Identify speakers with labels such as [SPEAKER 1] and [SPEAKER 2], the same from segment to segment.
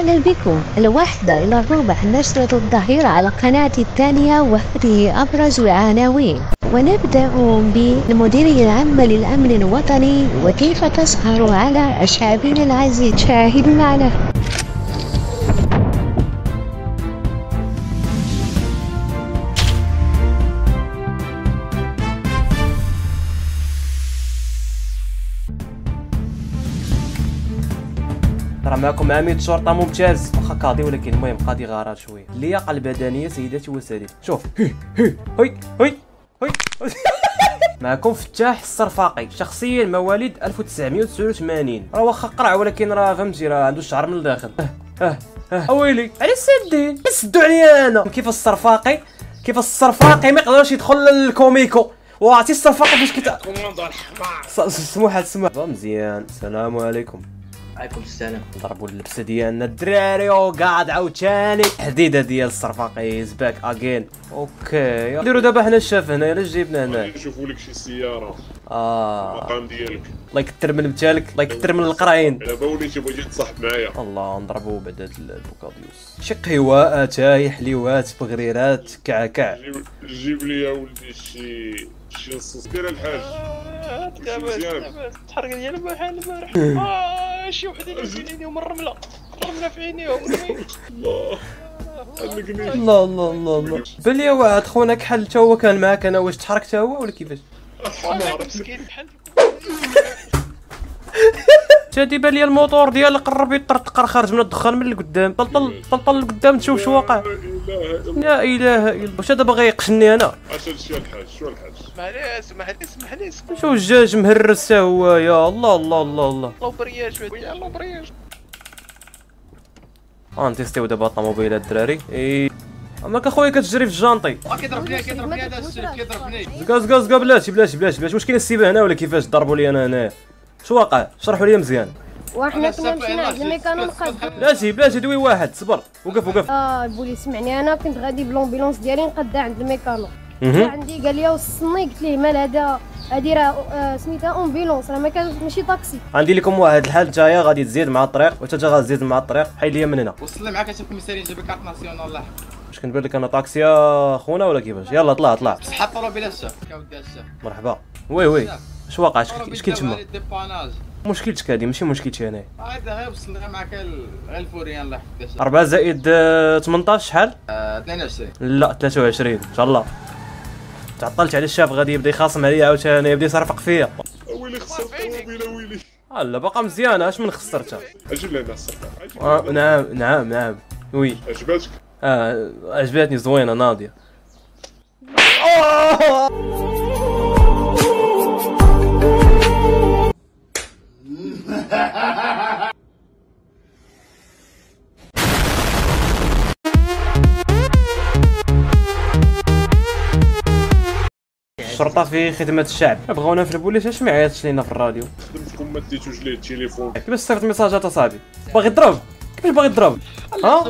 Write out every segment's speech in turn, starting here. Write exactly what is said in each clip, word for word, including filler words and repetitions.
[SPEAKER 1] أهلا بكم الواحدة إلى الربع نشرة الظهيرة على قناتي الثانية، وهذه أبرز العناوين. ونبدأ بالمديرية العامة للأمن الوطني وكيف تسهر على شعبنا العزيز. شاهد معنا.
[SPEAKER 2] راه معكم عميد شرطه ممتاز، واخا قاضي ولكن المهم قاضي غارات شويه. اللياقه البدنيه سيداتي وسادتي. شوف هي هي هي هي هي معكم فتاح الصرفاقي، شخصيا مواليد ألف وتسعمائة وتسعة وثمانين. راه واخا قرع ولكن راه فهمتي راه عنده الشعر من الداخل. اه اه اه اويلي علاش سادين سدوا عليا انا. كيف الصرفاقي كيف الصرفاقي ما يقدرش يدخل للكوميكو. وعرفتي الصرفاقي فاش كت كوموندو الحمار. سموحه سموحه مزيان. السلام عليكم.
[SPEAKER 3] عليكم السلام.
[SPEAKER 2] نضربوا اللبسه ديالنا الدراري وقاعد عاوتاني حديده ديال الصرفاقي باك اجين. اوكي نديرو دابا حنا الشاف هنا. علاش جايبنا هنا؟
[SPEAKER 4] نشوفوا لك شي سياره.
[SPEAKER 2] اه
[SPEAKER 4] المقام ديالك.
[SPEAKER 2] الله يكثر من متالك، الله يكثر من القراعين.
[SPEAKER 4] دابا وليتي بغيتي تصاحب معايا.
[SPEAKER 2] الله نضربوا بعد هاد البوكاديوس. شي قهوه اتاي حليوات بغريرات كعكع.
[SPEAKER 4] جيب, جيب لي يا ولدي شي شي نصوص. دير الحاج
[SPEAKER 5] لاباس لاباس تحرق ديال بحال البارح. اه شي وحده اللي في عيني ومن الرمله الرمله في عينيهم.
[SPEAKER 4] الله علقني.
[SPEAKER 2] الله الله الله الله. بان لي واحد خونا كحل حتى هو كان معاك انا. واش تحرك حتى هو ولا كيفاش؟
[SPEAKER 5] مسكين بحال
[SPEAKER 2] تادي بان لي الموتور ديالو قرب يطرطقر خارج من الدخان من القدام. طلطل طلطل لقدام تشوف شو واقع. لا اله الا الله. واش هذا باغي يقشني انا؟
[SPEAKER 4] اش هادشي الحاج؟ شو الحاج؟
[SPEAKER 5] اسمح لي اسمح لي اسمح لي اسمح لي.
[SPEAKER 2] شو الدجاج مهرس هو يا الله الله الله الله.
[SPEAKER 5] الله برياج ويا الله برياج.
[SPEAKER 2] غنتيستيو دابا الطوموبيلات الدراري. اي اماك اخويا كتجري في الجانطي.
[SPEAKER 3] كيضربني كيضربني هذا الشيء كيضربني.
[SPEAKER 2] زكا زكا زكا بلاتي بلاتي بلاتي بلاتي. واش كاين السيبه هنا ولا كيفاش ضربوا لي انا هنايا؟ شو واقع؟ شرحوا لي مزيان.
[SPEAKER 6] وحنا كنا مشينا عند الميكانو نقاد.
[SPEAKER 2] بلاتي بلاتي دوي واحد صبر. وقف وقف.
[SPEAKER 6] اه البوليس سمعني. انا كنت غادي بلومبيلونس ديالي نقادها عند الميكانو.
[SPEAKER 2] اها
[SPEAKER 6] عندي قال لي وصلني. قلت ليه مال هذا هادي راه سميتها امبيلونس راه ما كان ماشي طاكسي.
[SPEAKER 2] عندي لكم واحد الحال نتايا غادي تزيد مع الطريق وانت تا غتزيد مع الطريق. حيد ليا من هنا.
[SPEAKER 3] وصل لي معاك حتى الكوميساري جاب كارت ناسيونال. الله
[SPEAKER 2] واش كنبان لك انا طاكسي يا خونا ولا كيفاش؟ يلا طلع طلع.
[SPEAKER 3] صحه الطوموبيله الشاف كاودي الشاف.
[SPEAKER 2] مرحبا. وي وي اش واقع؟ اش كاين تما؟
[SPEAKER 3] ديباناج.
[SPEAKER 2] مشكلتك هذه ماشي مشكلتي انايا.
[SPEAKER 3] هذا غير وصل لي معاك غير الفوريان. الله يحفظك.
[SPEAKER 2] أربعة زائد ثمنطاش شحال؟
[SPEAKER 3] اثنين وعشرين.
[SPEAKER 2] لا ثلاثة وعشرين ان شاء الله. تعطلت على الشاف غادي يبدا يخاصم عليا عاوتاني يبدا يصرفق فيا.
[SPEAKER 4] ويلي خسرت الطوموبيله ويلي.
[SPEAKER 2] لا باقا مزيانه. اش من خسرتها؟
[SPEAKER 4] اجيب لنا الصفقه.
[SPEAKER 2] آه نعم نعم نعم وي.
[SPEAKER 4] عجباتك؟
[SPEAKER 2] اه عجبتني زوينه ناضيه. الشرطه في خدمه الشعب. بغاونا في البوليس. اش ما عيطتش لينا في الراديو؟
[SPEAKER 4] خدمتكم ما ديتوش ليه التليفون.
[SPEAKER 2] كيفاش صيفط ميساجات اصاحبي؟ باغي تضرب؟ كيفاش باغي تضرب؟ ها؟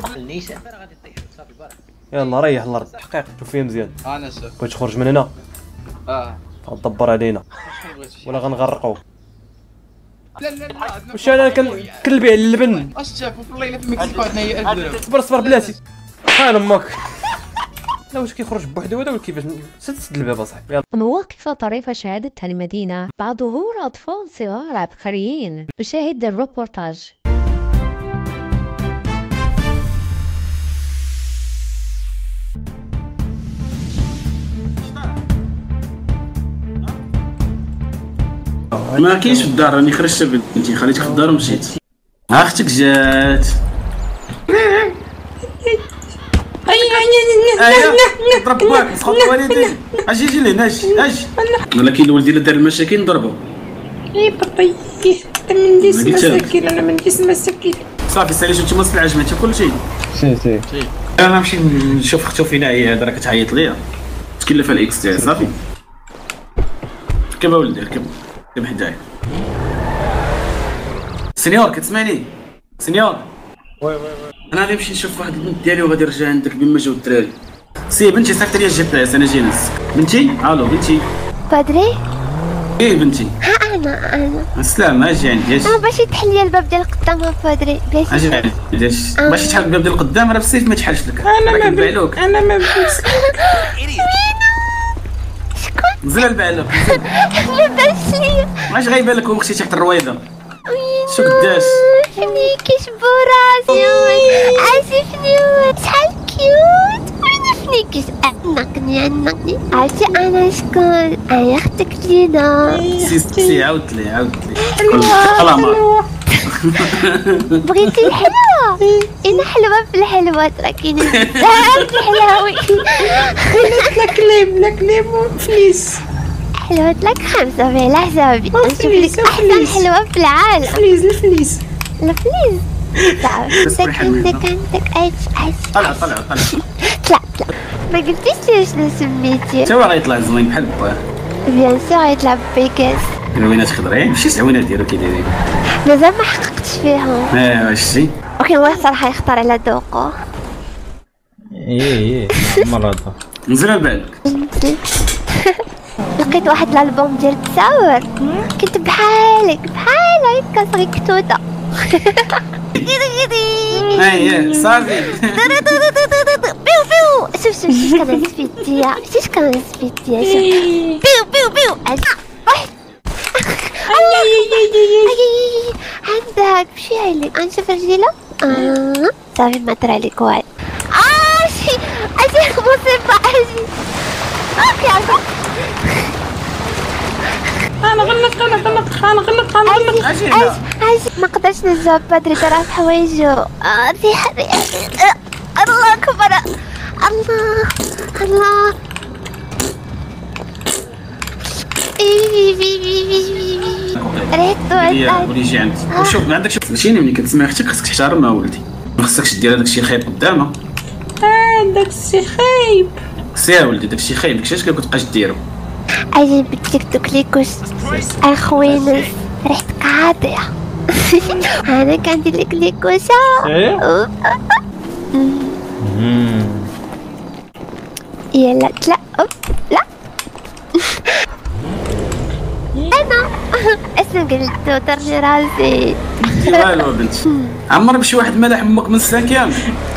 [SPEAKER 2] يلا ريح الارض. حقيقة شوف فيه مزيان.
[SPEAKER 3] انا شاف
[SPEAKER 2] بغيت تخرج من هنا
[SPEAKER 3] اه
[SPEAKER 2] غتدبر علينا ولا غنغرقوك.
[SPEAKER 3] لا لا لا.
[SPEAKER 2] واش انا كنبيع اللبن؟
[SPEAKER 3] اش شاف والله الا فمك تبعتنا هي ألف درهم.
[SPEAKER 2] صبر صبر بلاتي. خان امك. لا واش كيخرج بوحدو هذا ولا كيفاش؟ سد سد الباب اصاحبي.
[SPEAKER 1] مواقف طريفة شهدتها المدينة بعد ظهور أطفال صغار عبقريين. نشاهد الروبورتاج.
[SPEAKER 7] ما كاينش في الدار. راني خرجت بنتي خليتك في الدار ومشيت. ها اختك جات. ايوا ضرب باك مسخوط الوالدين. اجي جي لهنا اجي اجي. ولكن الولد الا دار المشاكل نضربو.
[SPEAKER 8] اي بابي انت من ديس مساكين. انا من ديس مساكين.
[SPEAKER 7] صافي سالي شفتي مصل العجمه حتى كلشي. سي سي انا نمشي نشوف اختو فينا هي راه كتعيط ليا. تكلف الاكس تاعي صافي. ركب اولدي ركب ركب حدايا. سينيور كتسمعني؟ سينيور وي وي وي. انا غادي نمشي نشوف واحد البنت ديالي وغادي نرجع عندك بما جاو الدراري. سي بنتي صيفط لي الجي بي اس. انا جاي نهزك. بنتي الو بنتي.
[SPEAKER 6] بادري
[SPEAKER 7] ايه بنتي.
[SPEAKER 6] ها انا انا
[SPEAKER 7] السلام اجي عندي اجي
[SPEAKER 6] انا باش يتحل لي الباب ديال القدام بادري باش
[SPEAKER 7] اجي عندي اجي باش تحل الباب ديال القدام راه بالسيف ما تحلش لك
[SPEAKER 8] انا ما بيعلوك انا ما بيعلوك
[SPEAKER 7] نزل البعلوك
[SPEAKER 6] ما باش ليا
[SPEAKER 7] واش غايبه لك اختي تحت الرويضه شو قداش
[SPEAKER 6] شني كيشبو راسي عاجبني شحال كيوت وين فنيكيش عنقني عنقني عرفتي انا شكون انا اختك لينا
[SPEAKER 7] سي سي عاودت لي عاودت لي القلمه
[SPEAKER 6] بغيتي الحلوه انا حلوه في الحلوات راه كاينين بزاف الحلاوي
[SPEAKER 8] لا كليب لا كليب فليس
[SPEAKER 6] حلوات لك خمسة في على حسابي نشوف لك احسن حلوة في العالم
[SPEAKER 8] فليس الفليس
[SPEAKER 6] الفليس عندك عندك عندك ايش ايش
[SPEAKER 7] طلع طلع طلع
[SPEAKER 6] طلع طلع ما قلتيش لي شنو سميتي
[SPEAKER 7] تا هو غيطلع زوين بحال باه
[SPEAKER 6] بيان سور يطلع بيكاس
[SPEAKER 7] العوينات خضرين ماشي العوينات ديالو كي دايرين
[SPEAKER 6] مازال ما حققتش فيهم
[SPEAKER 7] اه واش شتي
[SPEAKER 6] ولكن هو صراحة يختار على ذوقه
[SPEAKER 9] ايه ايه مرة
[SPEAKER 7] نزل البالك
[SPEAKER 6] لقيت واحد الالبوم ديال التصاور كنت بحالك بحال هكا صغيكتوته
[SPEAKER 7] اي صافي
[SPEAKER 6] بيو بيو شوف شوف شوف كنهز في يديا شوف كنهز في يديا شوف بيو بيو بيو واحد عندك مشي عليك غنشوف رجيله اه صافي ما طرا عليك والو اه شي اجي مصيبه اجي اوكي عرفت
[SPEAKER 8] انا غلق انا غلق انا غلق انا غلق
[SPEAKER 6] اجي اجي ما قدرتش نجاوب بدري ترى في حوايجو اه ريحه ريحه الله اكبر الله الله ريحته
[SPEAKER 7] ولي جي عندك وشوف ما عندكش ماشي ملي كتسمع اختك خصك تحترمها ولدي ما خصكش دير هذاك الشيء خايب قدامها
[SPEAKER 8] اه داكشي خايب
[SPEAKER 7] سي يا ولدي داكشي خايب داكشي اش كتبقاش ديرو
[SPEAKER 6] اجي بديك دوكليكوش اخوينس ريحتك عاطيه انا كندير لك ليكوشا يلا لا اوب لا انا اسم قلت طرني راسي
[SPEAKER 7] والو بنتي عمر بشي واحد ملح امك من السكن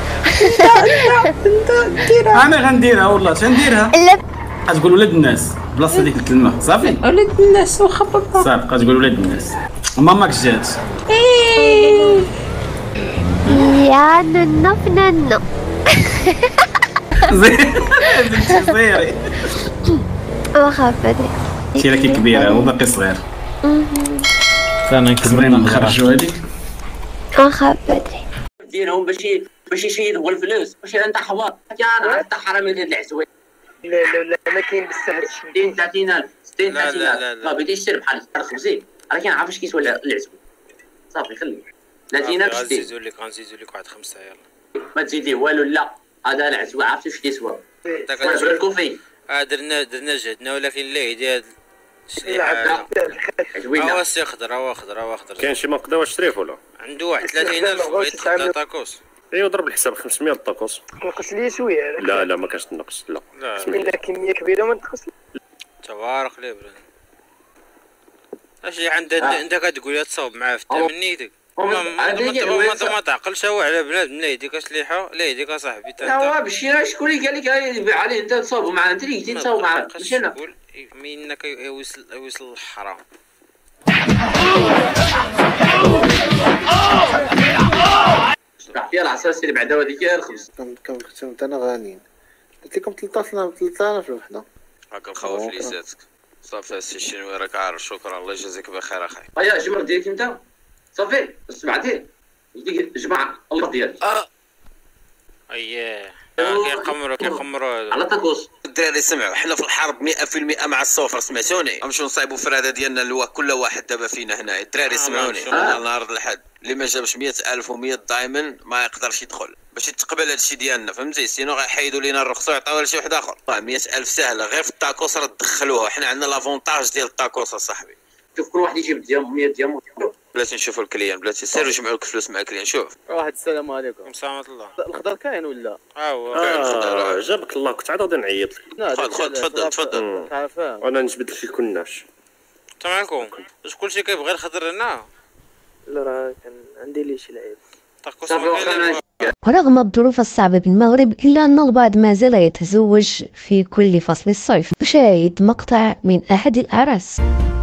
[SPEAKER 8] انت ديرها
[SPEAKER 7] انا غنديرها والله غنديرها
[SPEAKER 6] لا
[SPEAKER 7] غتقول ولاد الناس بلاصه ديك الكلمه صافي
[SPEAKER 8] ولاد الناس واخا بابا
[SPEAKER 7] صافي غتقول ولاد الناس ماماك جات
[SPEAKER 6] يا ننو ننو
[SPEAKER 7] زين بنتي صغيري
[SPEAKER 6] واخا بدري
[SPEAKER 7] انتي راكي كبيره هو باقي صغير
[SPEAKER 9] انا
[SPEAKER 7] كبرين نخرجوا هذيك
[SPEAKER 6] واخا بدري
[SPEAKER 10] ديرهم باش باش يشيدوا الفلوس باش انت حوار انا انت حرامي ديال العزوين
[SPEAKER 5] لا لا لا ما كاين بزاف
[SPEAKER 10] ستين ثلاثين ألف ستين ثلاثين ألف ما بديش تشري بحال خبزي راه كنعرف اش كيسوى العزوين صافي خليه ثلاثين ألف شديد
[SPEAKER 5] غنزيدو لك غنزيدو لك واحد خمسة يلا
[SPEAKER 10] ما تزيد ليه والو لا هذا العزوي عرفتي واش كيسوى الكوفي
[SPEAKER 5] اه درنا درنا جهدنا ولكن لا يدير
[SPEAKER 10] عزوينه
[SPEAKER 5] هو سي خضر هو خضر هو خضر
[SPEAKER 4] كاين شي ما نقدروا الشريف ولا
[SPEAKER 5] عنده واحد ثلاثين ألف بغيت تحط طاكوس
[SPEAKER 4] ايوا ضرب الحساب خمسمية الطاكوس
[SPEAKER 3] نقص لي شويه
[SPEAKER 4] لا لا ما كانش تنقص لا
[SPEAKER 3] الا كميه كبيره ما تنقص
[SPEAKER 5] تبارك لي برا اش اللي عندك انت كتقول تصاوب معاه في تمنيتك ما ما تعقلش هو على بنادم لا يديك سليحه لا يديك اصاحبي
[SPEAKER 10] لا هو بشي شكون اللي قال لك يبيع عليه انت تصاوبوا معاه انت اللي قلتي تصاوب معاه ماشي انا
[SPEAKER 5] منك يوصل يوصل الحرام
[SPEAKER 10] فيها العصا اللي بعدا هذيك الخبز
[SPEAKER 11] كنت انا غانيين قلت لكم ثلاثة آلاف الوحده
[SPEAKER 5] هاك الخوف اللي زادك صافي السي الشنوي راك عارف شكرا الله يجازيك بخير اخاي
[SPEAKER 10] ايا جمر ديالك انت صافي سمعتي جمع الله ديالك
[SPEAKER 5] اه اييه كيقمروا كيقمروا
[SPEAKER 10] على طاكوس
[SPEAKER 12] الدراري سمعوا حنا في الحرب مئة في المئة مع السوفر سمعتوني غنمشيو نصايبوا في الرادة ديالنا اللي كل واحد دابا فينا هنا الدراري سمعوني نهار الحد اللي ما جابش مئة ألف ومئة دايمن ما يقدرش يدخل باش يتقبل هادشي ديالنا فهمتي سينو غيحيدوا لينا الرخصه ويعطيوها لشي واحد اخر مئة ألف سهله غير في الطاكوس راه تدخلوها حنا عندنا لافونتاج ديال الطاكوس اصاحبي
[SPEAKER 10] شوف كل واحد يجيب ديال مئة ديال
[SPEAKER 12] بلاتي نشوفوا الكليان بلاتي سيروا جمعوا لك فلوس مع الكليان شوف
[SPEAKER 13] واحد السلام عليكم
[SPEAKER 5] السلام الله
[SPEAKER 13] الخضر كاين ولا
[SPEAKER 5] ها هو
[SPEAKER 4] اه جابك الله كنت عاد غادي نعيط لك
[SPEAKER 12] خذ خذ تفضل تفضل
[SPEAKER 4] انا نجبد لك الكناش
[SPEAKER 5] السلام عليكم. واش كلشي كيبغي الخضر هنا؟
[SPEAKER 3] لا راه كان عندي لي شي لعيب.
[SPEAKER 1] ورغم الظروف الصعبة بالمغرب إلا أن البعض ما زال يتزوج في كل فصل الصيف. نشاهد مقطع من أحد الأعراس.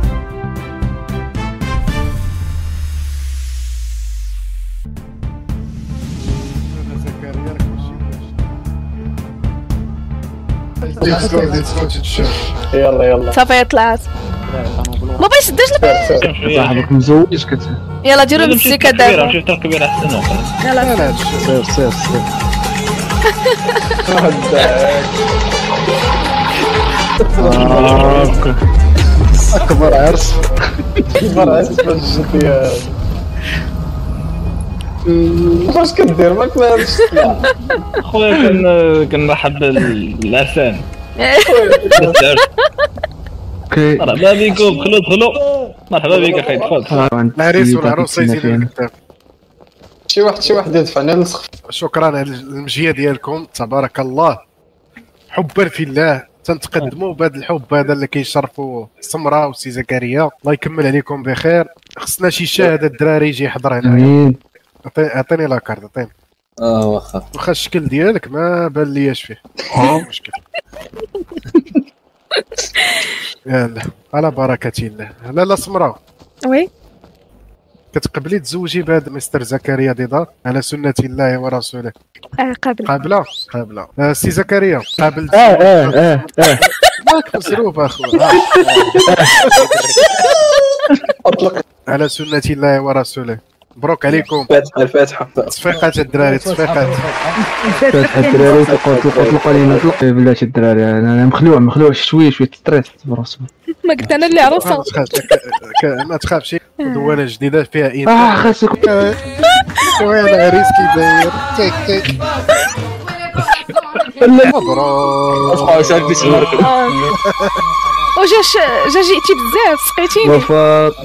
[SPEAKER 3] يلا يلا
[SPEAKER 8] صافي طلعت بابا يشداش البيت
[SPEAKER 14] صاحبك مزوج كت
[SPEAKER 8] يلا ديروا المزيكا دابا
[SPEAKER 14] شفت الكبير احسن
[SPEAKER 8] يلا
[SPEAKER 14] سير سير سير
[SPEAKER 11] اكبر عرس اكبر عرس في الجدية. واش كدير ما كنعرفش
[SPEAKER 14] خويا كن كنرحب بالعرسان. مرحبا بكم دخلوا دخلوا مرحبا بك اخي دخل.
[SPEAKER 11] العريس والعروسه يزيدوا الكتاب. شي واحد شي واحد يدفعنا للسقف. شكرا على المجيه ديالكم تبارك الله. حبا في الله تنتقدموا بهذا الحب هذا اللي كيشرفوا سمره وسي زكريا. الله يكمل عليكم بخير. خصنا شي شاهد الدراري يجي يحضر هنا. امين. عطيني لاكارت عطيني.
[SPEAKER 15] اه واخا
[SPEAKER 11] واخا الشكل ديالك ما بان لياش فيه. مشكل. يلا على بركة الله. لاله سمراء
[SPEAKER 8] وي
[SPEAKER 11] كتقبلي تزوجي بهذا مستر زكريا ديدار على سنة الله ورسوله؟
[SPEAKER 8] اه قابل
[SPEAKER 11] قابلة قابلة. آه سي زكريا قابل.
[SPEAKER 14] اه اه اه اه
[SPEAKER 11] ماك مسروف اخويا. اطلق على سنة الله ورسوله. مبروك عليكم.
[SPEAKER 15] فاتحة الفاتحة.
[SPEAKER 11] تصفيقات الدراري تصفيقات.
[SPEAKER 14] فاتحة الدراري تلقوا تلقوا لينا طلق بلاتي الدراري. انا مخلوع مخلوع شويه شويه ستريس براسي.
[SPEAKER 8] ما قلت انا اللي عروسه.
[SPEAKER 11] ما تخافش دوانه جديده فيها ايه.
[SPEAKER 14] اه خاصك
[SPEAKER 11] وين العريس كيداير تيك تيك. مبروك.
[SPEAKER 15] واش عندي تمارك.
[SPEAKER 8] وجاش جا جيتي بزاف سقيتيني.
[SPEAKER 14] وفاء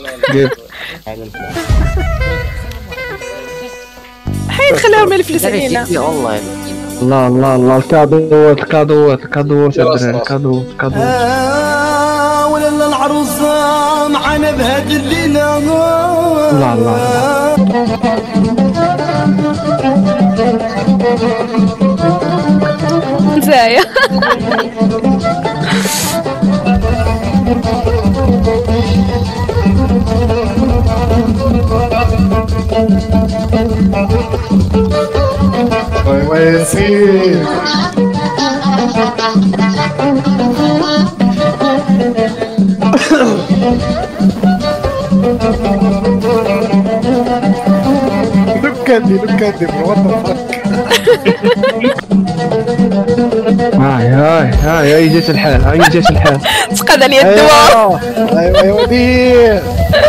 [SPEAKER 8] حيد خليهم الفلوس علينا.
[SPEAKER 14] الله الله الله الكادوات الكادوات الكادوات الدراري الكادوات الكادوات.
[SPEAKER 16] ولا العروسه معانا بهاد الليله.
[SPEAKER 14] الله الله
[SPEAKER 8] زايا
[SPEAKER 11] وي وي سير. لوكاندي لوكاندي وات ذا فاك.
[SPEAKER 14] هاي هاي هاي هاي جات الحال هاي جات الحال.
[SPEAKER 8] تقاد عليا الدواء.
[SPEAKER 11] ايوا ايوا دير.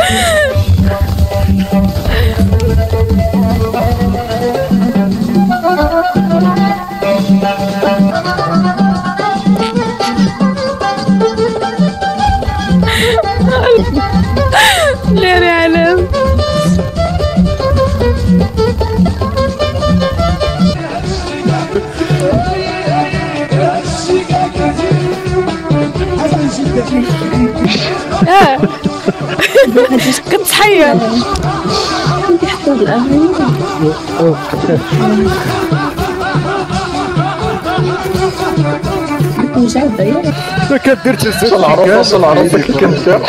[SPEAKER 8] ليري علام. اه كنت تحير.
[SPEAKER 11] ما كدير تسد العروسه العروسه كنت.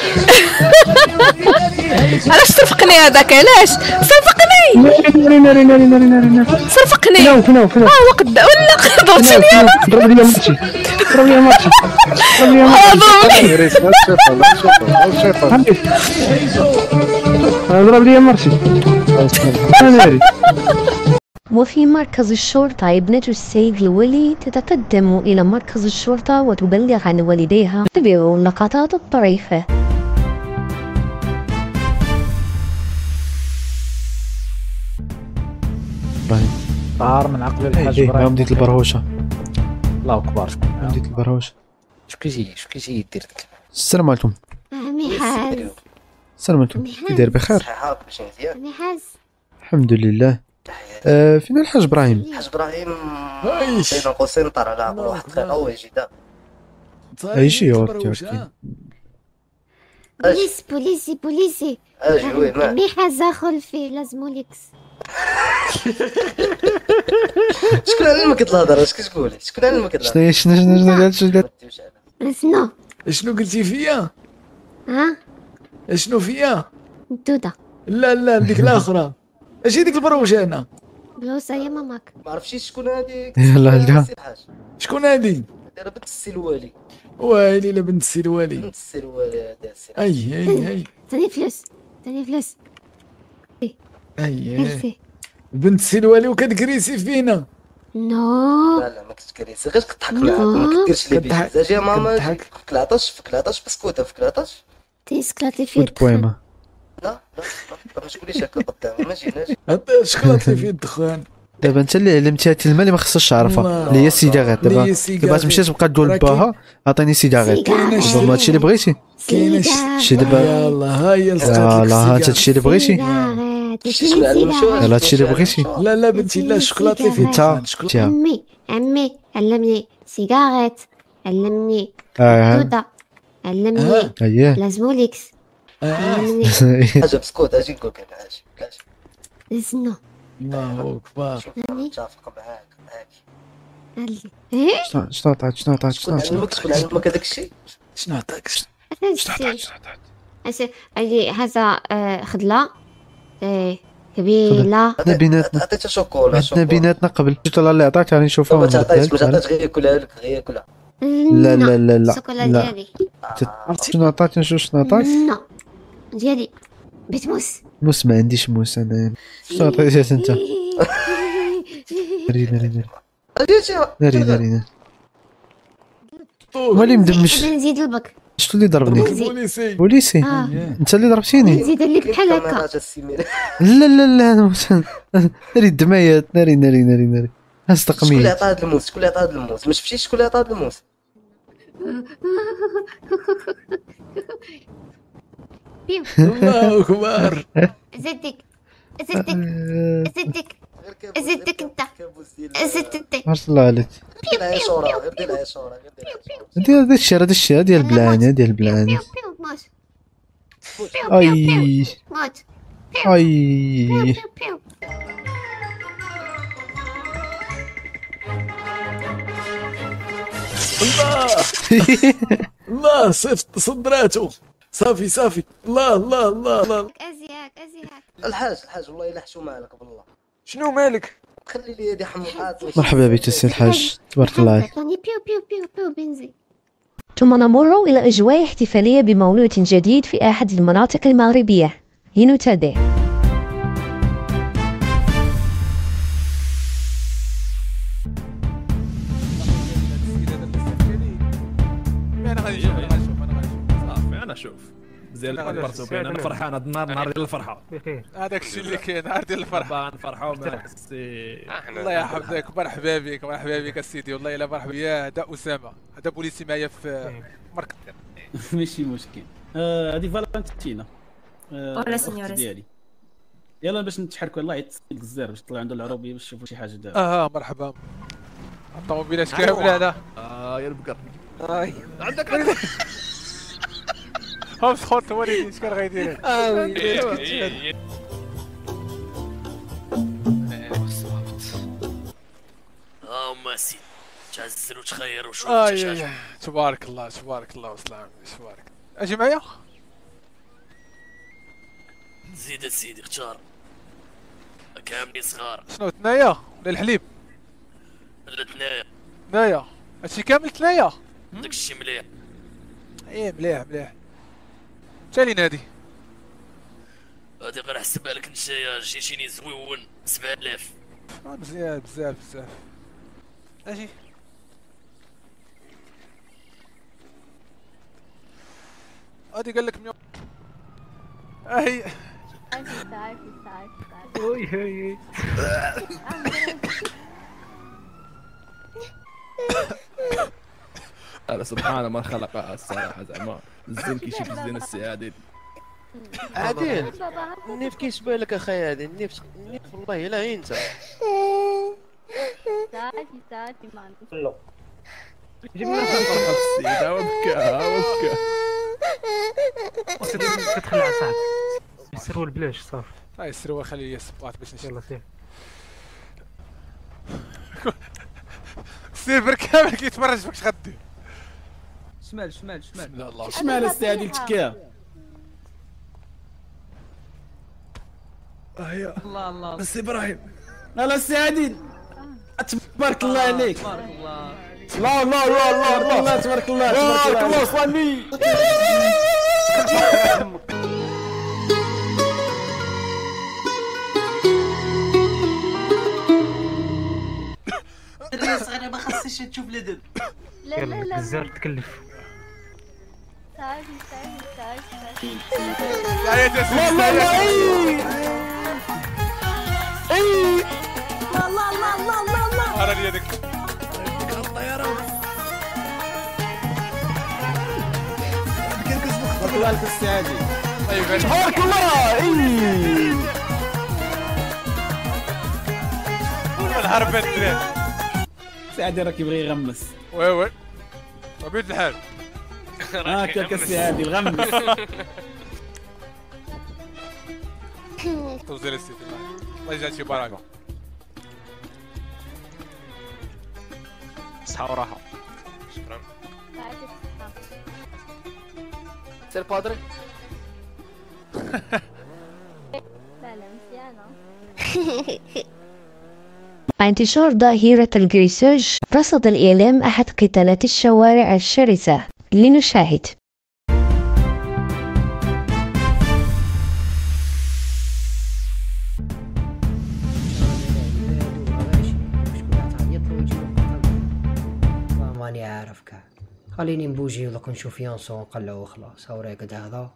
[SPEAKER 8] علاش صرفقني هذاك علاش صرفقني.
[SPEAKER 14] ناري ناري ناري ناري ناري
[SPEAKER 8] صرفقني.
[SPEAKER 14] فينا فينا فينا.
[SPEAKER 8] اه وقت ولا ضربتني انا.
[SPEAKER 14] ضرب لي مرتي ضرب لي مرتي ضرب لي مرتي. ضرب لي مرتي. ناري.
[SPEAKER 1] وفي مركز الشرطة ابنة السيد الولي تتقدم إلى مركز الشرطة وتبلغ عن والديها. تبعوا اللقطات الطريفة.
[SPEAKER 9] طار من عقل الحاج ابراهيم.
[SPEAKER 17] ما بديت البرهوشه.
[SPEAKER 9] الله اكبر.
[SPEAKER 17] ما بديت البرهوشه.
[SPEAKER 15] شكيجي شكيجي يدير لك.
[SPEAKER 17] السلام عليكم.
[SPEAKER 6] محاز.
[SPEAKER 17] السلام عليكم. كي داير بخير؟
[SPEAKER 6] محاز.
[SPEAKER 17] الحمد لله. آه فين الحاج ابراهيم؟
[SPEAKER 10] الحاج ابراهيم بين قوسين طار على عقل واحد الخير هو يجي دا.
[SPEAKER 17] اي شي هو كي
[SPEAKER 6] بوليس بوليسي بوليسي
[SPEAKER 10] اجي وي ما
[SPEAKER 6] مي حاجة خلفي لازموليكس.
[SPEAKER 10] شكون علمك الهضره؟ اش كتقولي؟ شكون علمك الهضره؟
[SPEAKER 14] شنو شنو شنو شنو شنو
[SPEAKER 6] شنو؟
[SPEAKER 18] شنو قلتي فيا؟
[SPEAKER 6] ها؟
[SPEAKER 18] شنو فيا؟
[SPEAKER 6] الدودة.
[SPEAKER 18] لا لا ديك الاخرى. اش ديك البروجانه؟
[SPEAKER 6] بلوصة يا ماماك.
[SPEAKER 10] ما عرفتيش شكون هذيك؟
[SPEAKER 14] يلا الجا.
[SPEAKER 18] شكون هادي؟
[SPEAKER 10] دايره بنت السي الوالي.
[SPEAKER 18] ويلي لا بنت السي الوالي.
[SPEAKER 10] بنت السي الوالي هذا السي.
[SPEAKER 18] اي اي اي.
[SPEAKER 6] تاني فلوس تاني فلوس.
[SPEAKER 18] اي اي. بنت السي الوالي وكتكريسي فينا.
[SPEAKER 6] نو.
[SPEAKER 10] لا لا ما كتكريسي غير كضحك معاك ما كديرش لي بيزاج يا ماما. فك العطش فك العطش بسكوته فك العطش.
[SPEAKER 6] تيسكلات لي فيه
[SPEAKER 14] الدخان.
[SPEAKER 10] لا لا ما تقوليش هكا قدامي ما جيناش.
[SPEAKER 18] شكلات لي فيه الدخان.
[SPEAKER 14] دابا انت اللي علمتيها كلمه اللي ما خصهاش تعرفها اللي هي السيجارات. دابا دابا تمشي تبقى تقول لباها عطيني سيجارات. زعما هادشي اللي بغيتي.
[SPEAKER 18] كاينه
[SPEAKER 14] شي دابا
[SPEAKER 18] يلاه ها هي
[SPEAKER 14] يلاه ها انت هادشي اللي بغيتي. يلاه هادشي اللي بغيتي.
[SPEAKER 18] لا لا بنتي لا الشوكولات اللي فيه
[SPEAKER 14] انت
[SPEAKER 6] عمي عمي علمني سيجارات علمني
[SPEAKER 14] اه
[SPEAKER 6] دودة علمني
[SPEAKER 14] اييه
[SPEAKER 6] لازموليكس علمني
[SPEAKER 10] حاجه بسكوت اجي نقول لك انا اجي
[SPEAKER 6] لازمنا.
[SPEAKER 18] الله اكبر.
[SPEAKER 10] متفق معاك معاك.
[SPEAKER 6] ايه
[SPEAKER 14] شنو شنو عطاك شنو عطاك شنو
[SPEAKER 10] عطاك شكون علمك هذاك الشيء؟
[SPEAKER 18] شنو عطاك شنو
[SPEAKER 6] عطاك شنو عطاك؟ اللي هذا خضله كبيره.
[SPEAKER 14] عندنا بيناتنا
[SPEAKER 10] عطيتها شوكولا.
[SPEAKER 14] عندنا بيناتنا قبل شفت اللي عطاك راني نشوفها.
[SPEAKER 10] ما تعطيش ما تعطيش غير ياكلها لك غير ياكلها.
[SPEAKER 14] لا لا لا لا
[SPEAKER 6] الشوكولا ديالي.
[SPEAKER 14] شنو عطاك نشوف شنو عطاك؟
[SPEAKER 6] نو ديالي بيت موس.
[SPEAKER 14] موس ما عنديش موس انا. شنو عطيتي انت؟ ناري ناري ناري ناري ناري ناري مالي مدمش.
[SPEAKER 6] نزيد لبك.
[SPEAKER 14] شتو اللي ضربني؟
[SPEAKER 18] بوليسي
[SPEAKER 14] بوليسي انت اللي ضربتيني.
[SPEAKER 6] نزيد لك بحال هكا.
[SPEAKER 14] لا لا لا انا ناري الدمايات ناري ناري ناري ناري اصدق
[SPEAKER 10] شكون
[SPEAKER 14] مين.
[SPEAKER 10] اللي عطا هاد الموس؟ شكون اللي عطا هاد الموس؟ ما شفتيش شكون اللي عطا هاد الموس؟
[SPEAKER 18] الله اكبر.
[SPEAKER 6] زدك زدك زدك زدك انت زدك.
[SPEAKER 14] بارك الله عليك.
[SPEAKER 10] دير لها شوره دير لها شوره
[SPEAKER 14] هادي هذا الشيء هذا الشيء ديال البلاني ديال البلاني. اي
[SPEAKER 6] موت
[SPEAKER 14] اي
[SPEAKER 18] الله الله صفت صدراته صافي صافي. الله الله الله الله.
[SPEAKER 6] ازياك ازياك
[SPEAKER 10] الحاج الحاج والله الا حشو مالك بالله.
[SPEAKER 18] شنو مالك؟
[SPEAKER 10] خلي لي هادي حمقات.
[SPEAKER 14] مرحبا بك السي الحاج تبارك الله عليك.
[SPEAKER 6] بيو بيو بيو بيو بنزين.
[SPEAKER 1] ثم نمر إلى أجواء احتفالية بمولود جديد في أحد المناطق المغربية. ينتدى
[SPEAKER 2] انا غادي نشوف انا غنشوف انا غنشوف صافي انا شوف مزيان كبرتو بين انا فرحان هذا النهار نهار ديال الفرحه.
[SPEAKER 19] هذاك الشيء اللي كاين نهار ديال الفرحه.
[SPEAKER 2] نفرحوا سي
[SPEAKER 19] الله يحفظك مرحبا بك مرحبا بك اسيدي والله الا مرحبا يا هذا اسامه هذا بوليسي معايا في مركز.
[SPEAKER 7] ماشي مشكل. هذه فالنتينا
[SPEAKER 8] ولا سينيوريس
[SPEAKER 7] ديالي. يلا باش نتحركوا الله يعطيك الزر باش تطلع عنده العروبيه باش تشوفوا شي حاجه دابا.
[SPEAKER 19] اه مرحبا الطوموبيلات كامله هنا.
[SPEAKER 2] اه يا البقر
[SPEAKER 19] اي عندك هم سخوت وريني اش كان غيدير. اه ويلي
[SPEAKER 20] هاهما سيدي تعزل وتخير وشوف
[SPEAKER 19] اي تبارك الله تبارك الله وسلام تبارك. اجي معايا
[SPEAKER 20] زيد سيدي اختار كاملين صغار.
[SPEAKER 19] شنو تنايا ولا الحليب؟
[SPEAKER 20] لا تنايا
[SPEAKER 19] تنايا هادشي كامل تنايا.
[SPEAKER 20] داكشي مليح.
[SPEAKER 19] ايه مليح مليح. تالي نادي
[SPEAKER 20] هادي غير حسبها لك نتايا جيتيني زويون سبعة آلاف.
[SPEAKER 19] مزيان بزاف بزاف. اجي هادي قال لك ميو اهي وي هي
[SPEAKER 2] انا سبحان من خلقها الصراحه زعما الزين كيشوف الزين السي عادل.
[SPEAKER 3] عادل النيف كيشبه لك اخاي هذا النيف النيف والله الا انت
[SPEAKER 21] ساعتي ساعتي ما عندي
[SPEAKER 2] جبنا فرحة السيدة وبكاها وبكاها.
[SPEAKER 9] كتخلع صاحبي يسروا البلاش صافي.
[SPEAKER 19] ها يسروا خليه يصبات باش نشوف.
[SPEAKER 9] يلا سير.
[SPEAKER 19] السيرفر كامل كيتفرج فيك اش غدير.
[SPEAKER 13] شمال شمال شمال.
[SPEAKER 19] بسم الله الله.
[SPEAKER 13] شمال السي عادل تكيا.
[SPEAKER 19] هيا
[SPEAKER 13] الله الله.
[SPEAKER 19] السي ابراهيم.
[SPEAKER 13] لا لا السي عادل. تبارك الله عليك.
[SPEAKER 19] تبارك الله.
[SPEAKER 13] لا لا لا لا لا تبارك الله تبارك الله صلي.
[SPEAKER 16] الريس انا ما خصنيش تشوف لدن.
[SPEAKER 21] لا لا لا
[SPEAKER 9] الزر تكلف.
[SPEAKER 21] تعالي تعالي تعالي
[SPEAKER 19] لا
[SPEAKER 13] لا لا اي اي
[SPEAKER 16] لا لا لا لا لا لا.
[SPEAKER 19] ارى يدك.
[SPEAKER 16] الطيارة.
[SPEAKER 13] تبارك الله عليك السي عادل.
[SPEAKER 19] طيب
[SPEAKER 13] تبارك الله اي.
[SPEAKER 19] الهرب الدراري.
[SPEAKER 13] السي عادل راه كيبغي يغمس.
[SPEAKER 19] وي وي طبيعة الحال.
[SPEAKER 13] هاكاك السي عادل غمس.
[SPEAKER 19] توزير السيتي الله يجعل شي بركة. صحة وراحة. شكرا.
[SPEAKER 13] سير بادري.
[SPEAKER 21] لا لا مزيانة.
[SPEAKER 1] مع انتشار ظاهرة الجريساج رصد الإعلام أحد قتالات الشوارع الشرسة. لنشاهد.
[SPEAKER 22] ماني عارف كاع. خليني نبوجي ولك نشوف يانسو ونقلعو وخلاص. هاو راقد هذا.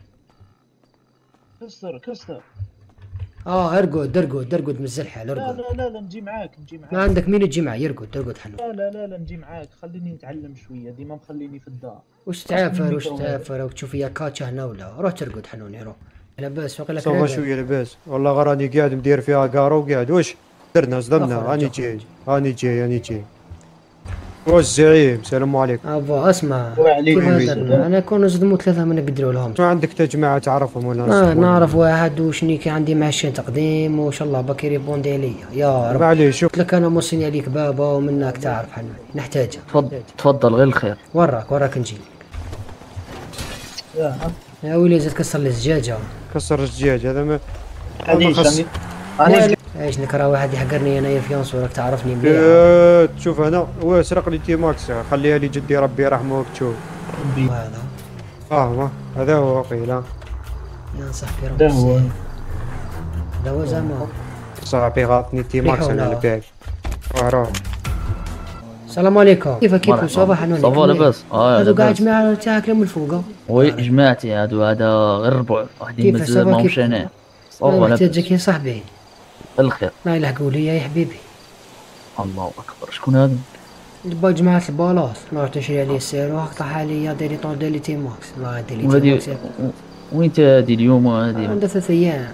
[SPEAKER 9] كسر كسر.
[SPEAKER 22] اه ارقد ارقد ارقد من الزلحه
[SPEAKER 9] لا
[SPEAKER 22] ارقد.
[SPEAKER 9] لا لا لا نجي معاك نجي معاك.
[SPEAKER 22] ما عندك مين تجي معي؟ يرقد ارقد حلو.
[SPEAKER 9] لا لا لا لا نجي معاك خليني نتعلم شويه ديما مخليني في الدار.
[SPEAKER 22] وش تعافر وش تعافر وتشوف فيا كاتشا هنا ولا روح ترقد حنوني روح. لاباس واقيلا
[SPEAKER 23] صافا شويه لاباس والله غير راني قاعد مدير فيها كارو وقاعد واش درنا صدمنا راني جاي راني جاي راني جاي. واش الزعيم السلام عليكم.
[SPEAKER 22] ابا اسمع
[SPEAKER 23] وعليكم
[SPEAKER 22] كيف درنا انا كون نصدموا ثلاثه ما نقدروا لهم.
[SPEAKER 23] ما عندك تا جماعه تعرفهم ولا؟
[SPEAKER 22] آه نعرف واحد وشني كان عندي معشين تقديم وان شاء الله باكي ريبوندي ليا يا رب.
[SPEAKER 23] معليش شوف
[SPEAKER 22] قلت لك انا موصيني عليك بابا ومنك تعرف حنوني نحتاجها.
[SPEAKER 15] تفضل تفضل غير الخير.
[SPEAKER 22] وراك وراك نجي. يا ولي زاد كسر لي الزجاجه.
[SPEAKER 23] كسر الزجاج هذا ما
[SPEAKER 9] علاش
[SPEAKER 22] راني ايش نكره واحد يحقرني انايا فيونس وراك تعرفني مليح.
[SPEAKER 23] يا تشوف انا هو سرق لي تي ماكس خليها لي جدي ربي يرحمه تشوف.
[SPEAKER 22] هذا
[SPEAKER 23] اه هذا هو قيل.
[SPEAKER 22] يا صاحبي ربي
[SPEAKER 9] هذا هو
[SPEAKER 22] هذا هو زعما
[SPEAKER 23] صاحبي غاطني تي ماكس انا الباك. روح.
[SPEAKER 22] السلام عليكم. كيف كيف صباح حنوني؟
[SPEAKER 15] صباح لاباس. اه
[SPEAKER 22] هذو قاعد جماعه تاعك من الفوق.
[SPEAKER 15] وي جماعتي هادو هذا غير ربع واحدين مازال ماهمش هنا. صباح لاباس.
[SPEAKER 22] محتاجك يا صاحبي.
[SPEAKER 15] الخير.
[SPEAKER 22] ما يلحقوا لي يا حبيبي.
[SPEAKER 15] الله اكبر شكون هذا؟
[SPEAKER 22] دابا جماعة البالاص ما رحت نشري عليه السيروح طاح عليا دايري طون ديالي تي ماكس ما ديالي تي ماكس.
[SPEAKER 15] وين انت هادي اليوم وهادي؟
[SPEAKER 22] عندها ثلاث ايام.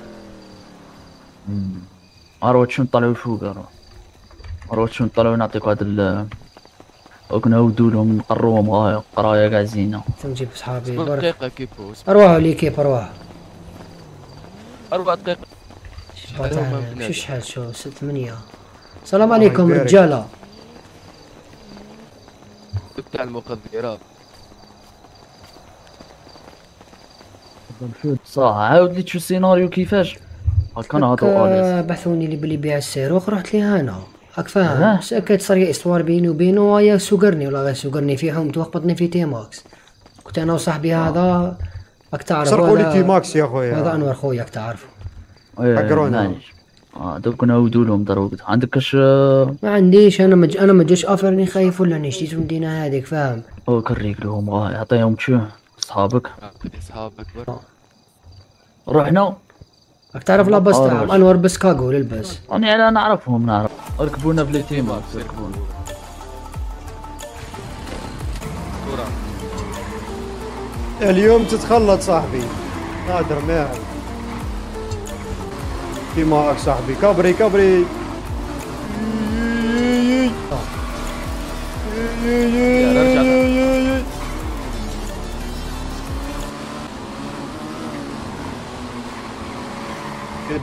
[SPEAKER 15] اروح شنو نطلعوا الفوق اروح. اروح شنو نطلعوا نعطيكوا هاد ال وكنعاودوا لهم نقروهم غايه قرايه كاع زينه.
[SPEAKER 22] تنجيب صحابي
[SPEAKER 3] برك. دقيقة كيبو.
[SPEAKER 22] اروحوا ليكيب اروحوا.
[SPEAKER 3] أربع دقائق.
[SPEAKER 22] شو شحال شو ست ثمانية. السلام عليكم رجالة.
[SPEAKER 3] تاع المخدرات.
[SPEAKER 15] صح عاود لي تشوف السيناريو كيفاش هاكا نهضروا.
[SPEAKER 22] بحثوني لي بلي بيع الصاروخ رحت ليه انا راك فاهم. كانت صريا استوار بيني وبينه يا سوقرني ولا غير سوقرني في حومت وخبطني في تي ماكس. كنت انا وصاحبي هذا راك تعرف.
[SPEAKER 23] سرقوا لي تي ماكس يا خويا.
[SPEAKER 22] هذا انور خويا راك تعرفه.
[SPEAKER 23] حقرونا.
[SPEAKER 15] اه دوك نعاودوا لهم ضروري. عندك كاش؟
[SPEAKER 22] ما عنديش انا مج... انا ما جاش افر راني خايف ولا راني شتيت المدينه هذيك فاهم.
[SPEAKER 15] او كريك لهم اه يعطيهم تشوه صحابك.
[SPEAKER 3] صحابك
[SPEAKER 15] رحنا
[SPEAKER 22] راك تعرف لاباس تاعهم انور بس كاغو للبس.
[SPEAKER 15] راني انا نعرفهم نعرف. ركبونا بلي تي ماكس ركبونا.
[SPEAKER 23] اليوم تتخلط صاحبي نادر معي تي ماكس صاحبي. كبري كبري